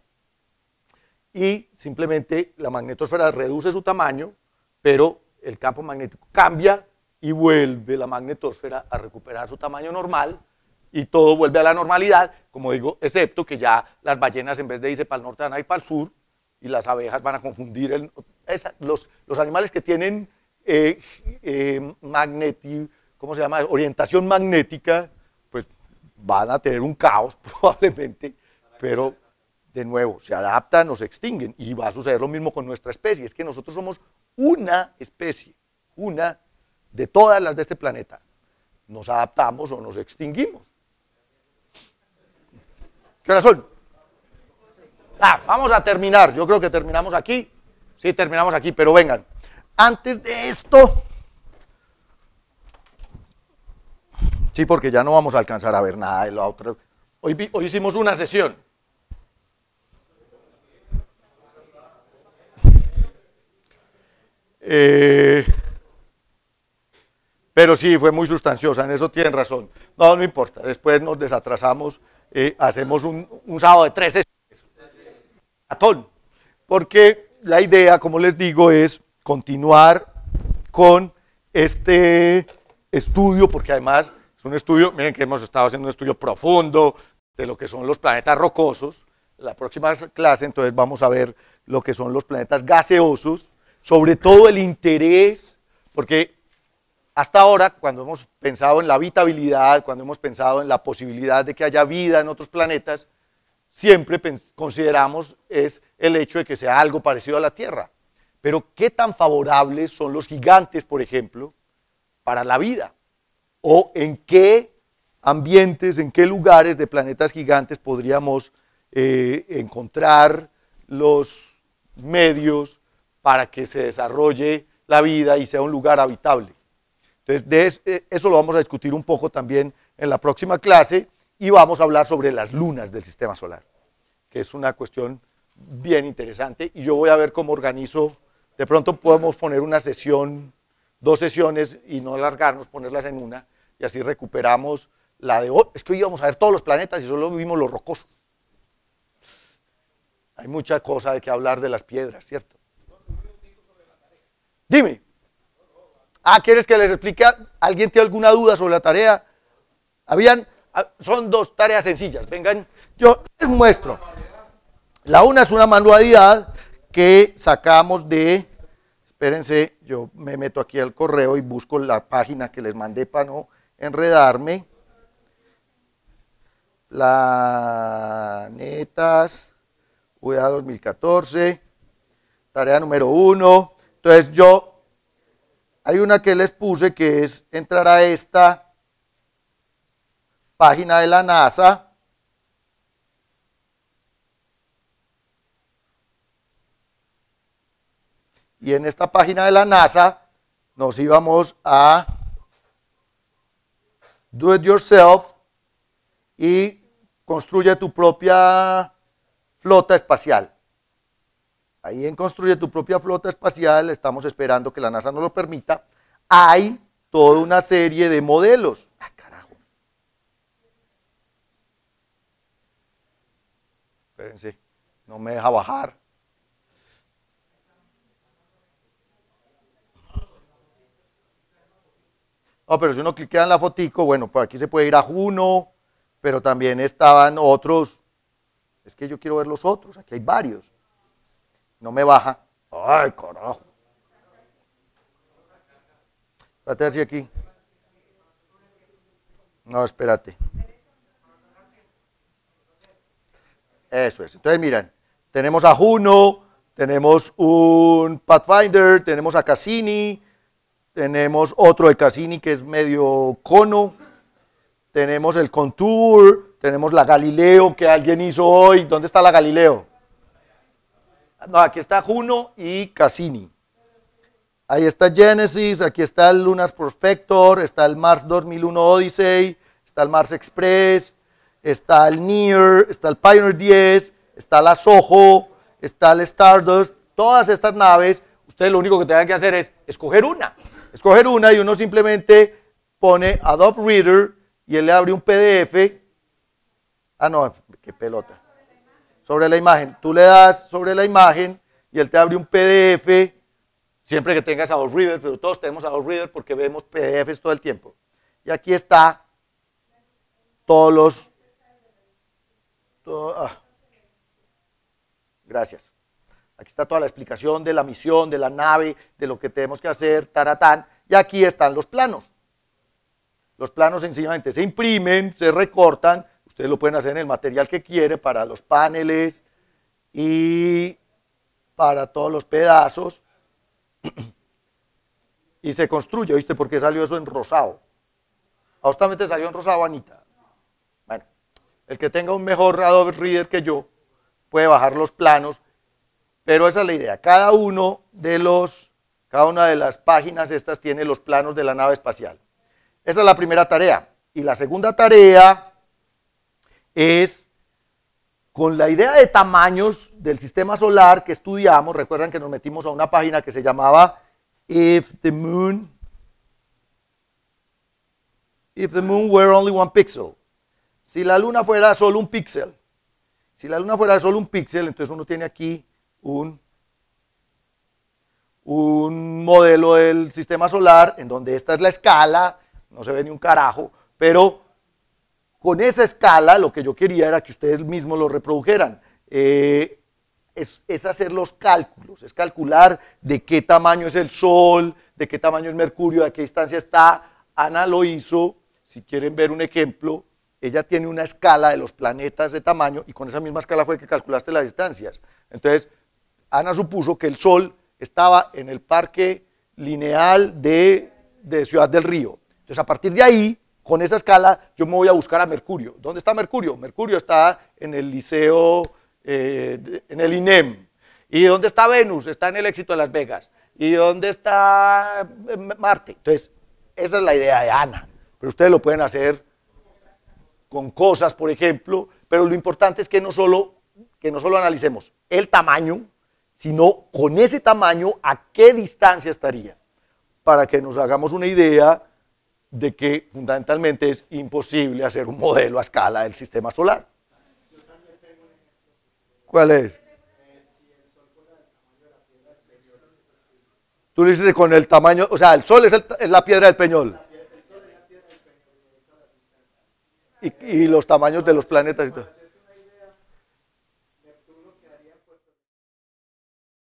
Speaker 1: y simplemente la magnetosfera reduce su tamaño, pero el campo magnético cambia y vuelve la magnetosfera a recuperar su tamaño normal y todo vuelve a la normalidad, como digo, excepto que ya las ballenas en vez de irse para el norte van a ir para el sur y las abejas van a confundir, el, esa, los, los animales que tienen eh, eh, magneti, ¿cómo se llama? Orientación magnética, pues van a tener un caos probablemente, pero de nuevo, se adaptan o se extinguen, y va a suceder lo mismo con nuestra especie, es que nosotros somos una especie, una de todas las de este planeta. Nos adaptamos o nos extinguimos. ¿Qué horas son? Ah, vamos a terminar, yo creo que terminamos aquí, sí, terminamos aquí, pero vengan, antes de esto, sí, porque ya no vamos a alcanzar a ver nada de lo otro. Hoy, hoy hicimos una sesión. Eh, pero sí, fue muy sustanciosa, en eso tienen razón. No, no importa, después nos desatrasamos, eh, hacemos un, un sábado de tres sesiones, atón, porque la idea, como les digo, es continuar con este estudio, porque además es un estudio, miren que hemos estado haciendo un estudio profundo de lo que son los planetas rocosos. La próxima clase entonces vamos a ver lo que son los planetas gaseosos, sobre todo el interés, porque hasta ahora, cuando hemos pensado en la habitabilidad, cuando hemos pensado en la posibilidad de que haya vida en otros planetas, siempre consideramos es el hecho de que sea algo parecido a la Tierra. Pero ¿qué tan favorables son los gigantes, por ejemplo, para la vida? ¿O en qué ambientes, en qué lugares de planetas gigantes podríamos eh, encontrar los medios para que se desarrolle la vida y sea un lugar habitable? Entonces, de eso lo vamos a discutir un poco también en la próxima clase, y vamos a hablar sobre las lunas del sistema solar, que es una cuestión bien interesante, y yo voy a ver cómo organizo. De pronto podemos poner una sesión, dos sesiones y no alargarnos, ponerlas en una, y así recuperamos la de hoy. Es que hoy íbamos a ver todos los planetas y solo vimos los rocosos. Hay mucha cosa de que hablar de las piedras, ¿cierto? Dime. Ah, ¿quieres que les explique? ¿Alguien tiene alguna duda sobre la tarea? Habían, son dos tareas sencillas. Vengan, yo les muestro. La una es una manualidad que sacamos de, espérense, yo me meto aquí al correo y busco la página que les mandé para no enredarme. Planetas, U E A dos mil catorce, tarea número uno. Entonces yo, hay una que les puse que es entrar a esta página de la NASA. Y en esta página de la NASA nos íbamos a Do It Yourself y construye tu propia flota espacial. Ahí en Construye tu propia flota espacial, estamos esperando que la NASA nos lo permita, hay toda una serie de modelos. ¡Ah, carajo! Espérense, no me deja bajar. No, pero si uno cliquea en la fotico, bueno, por aquí se puede ir a Juno, pero también estaban otros. Es que yo quiero ver los otros, aquí hay varios. No me baja. Ay, carajo. Espérate a ver si aquí. No, espérate. Eso es. Entonces, miren, tenemos a Juno, tenemos un Pathfinder, tenemos a Cassini, tenemos otro de Cassini que es medio cono, tenemos el Contour, tenemos la Galileo que alguien hizo hoy. ¿Dónde está la Galileo? No, aquí está Juno y Cassini. Ahí está Genesis, aquí está el Lunar Prospector, está el Mars dos mil uno Odyssey, está el Mars Express, está el Near, está el Pioneer diez, está la Soho, está el Stardust. Todas estas naves, ustedes lo único que tienen que hacer es escoger una. Escoger una y uno simplemente pone Adobe Reader y él le abre un P D F. Ah, no, qué pelota. Sobre la imagen. Tú le das sobre la imagen y él te abre un P D F, siempre que tengas Adobe Reader, pero todos tenemos Adobe Reader porque vemos P D Fs todo el tiempo. Y aquí está todos los... Todo, ah. Gracias. Aquí está toda la explicación de la misión, de la nave, de lo que tenemos que hacer, taratán. Y aquí están los planos. Los planos sencillamente se imprimen, se recortan. Ustedes lo pueden hacer en el material que quiere para los paneles y para todos los pedazos. Y se construye. ¿Viste por qué salió eso en rosado? Justamente salió en rosado, Anita. Bueno, el que tenga un mejor Adobe Reader que yo puede bajar los planos, pero esa es la idea. Cada uno de los, cada una de las páginas estas tiene los planos de la nave espacial. Esa es la primera tarea. Y la segunda tarea es, con la idea de tamaños del sistema solar que estudiamos, recuerdan que nos metimos a una página que se llamaba If the Moon, If the Moon Were Only One Pixel. Si la luna fuera solo un píxel. Si la luna fuera solo un píxel, entonces uno tiene aquí un, un modelo del sistema solar en donde esta es la escala, no se ve ni un carajo, pero con esa escala lo que yo quería era que ustedes mismos lo reprodujeran. Eh, es, es hacer los cálculos, es calcular de qué tamaño es el Sol, de qué tamaño es Mercurio, a qué distancia está. Ana lo hizo, si quieren ver un ejemplo, ella tiene una escala de los planetas de tamaño y con esa misma escala fue que calculaste las distancias. Entonces, Ana supuso que el Sol estaba en el parque lineal de, de Ciudad del Río. Entonces, a partir de ahí, con esa escala, yo me voy a buscar a Mercurio. ¿Dónde está Mercurio? Mercurio está en el liceo, eh, en el I N E M. ¿Y dónde está Venus? Está en el Éxito de Las Vegas. ¿Y dónde está Marte? Entonces, esa es la idea de Ana. Pero ustedes lo pueden hacer con cosas, por ejemplo, pero lo importante es que no solo, que no solo analicemos el tamaño, sino con ese tamaño a qué distancia estaría, para que nos hagamos una idea de que fundamentalmente es imposible hacer un modelo a escala del sistema solar. ¿Cuál es? Tú dices con el tamaño, o sea, el Sol es, el, es la piedra del Peñol. Y, y los tamaños de los planetas y todo.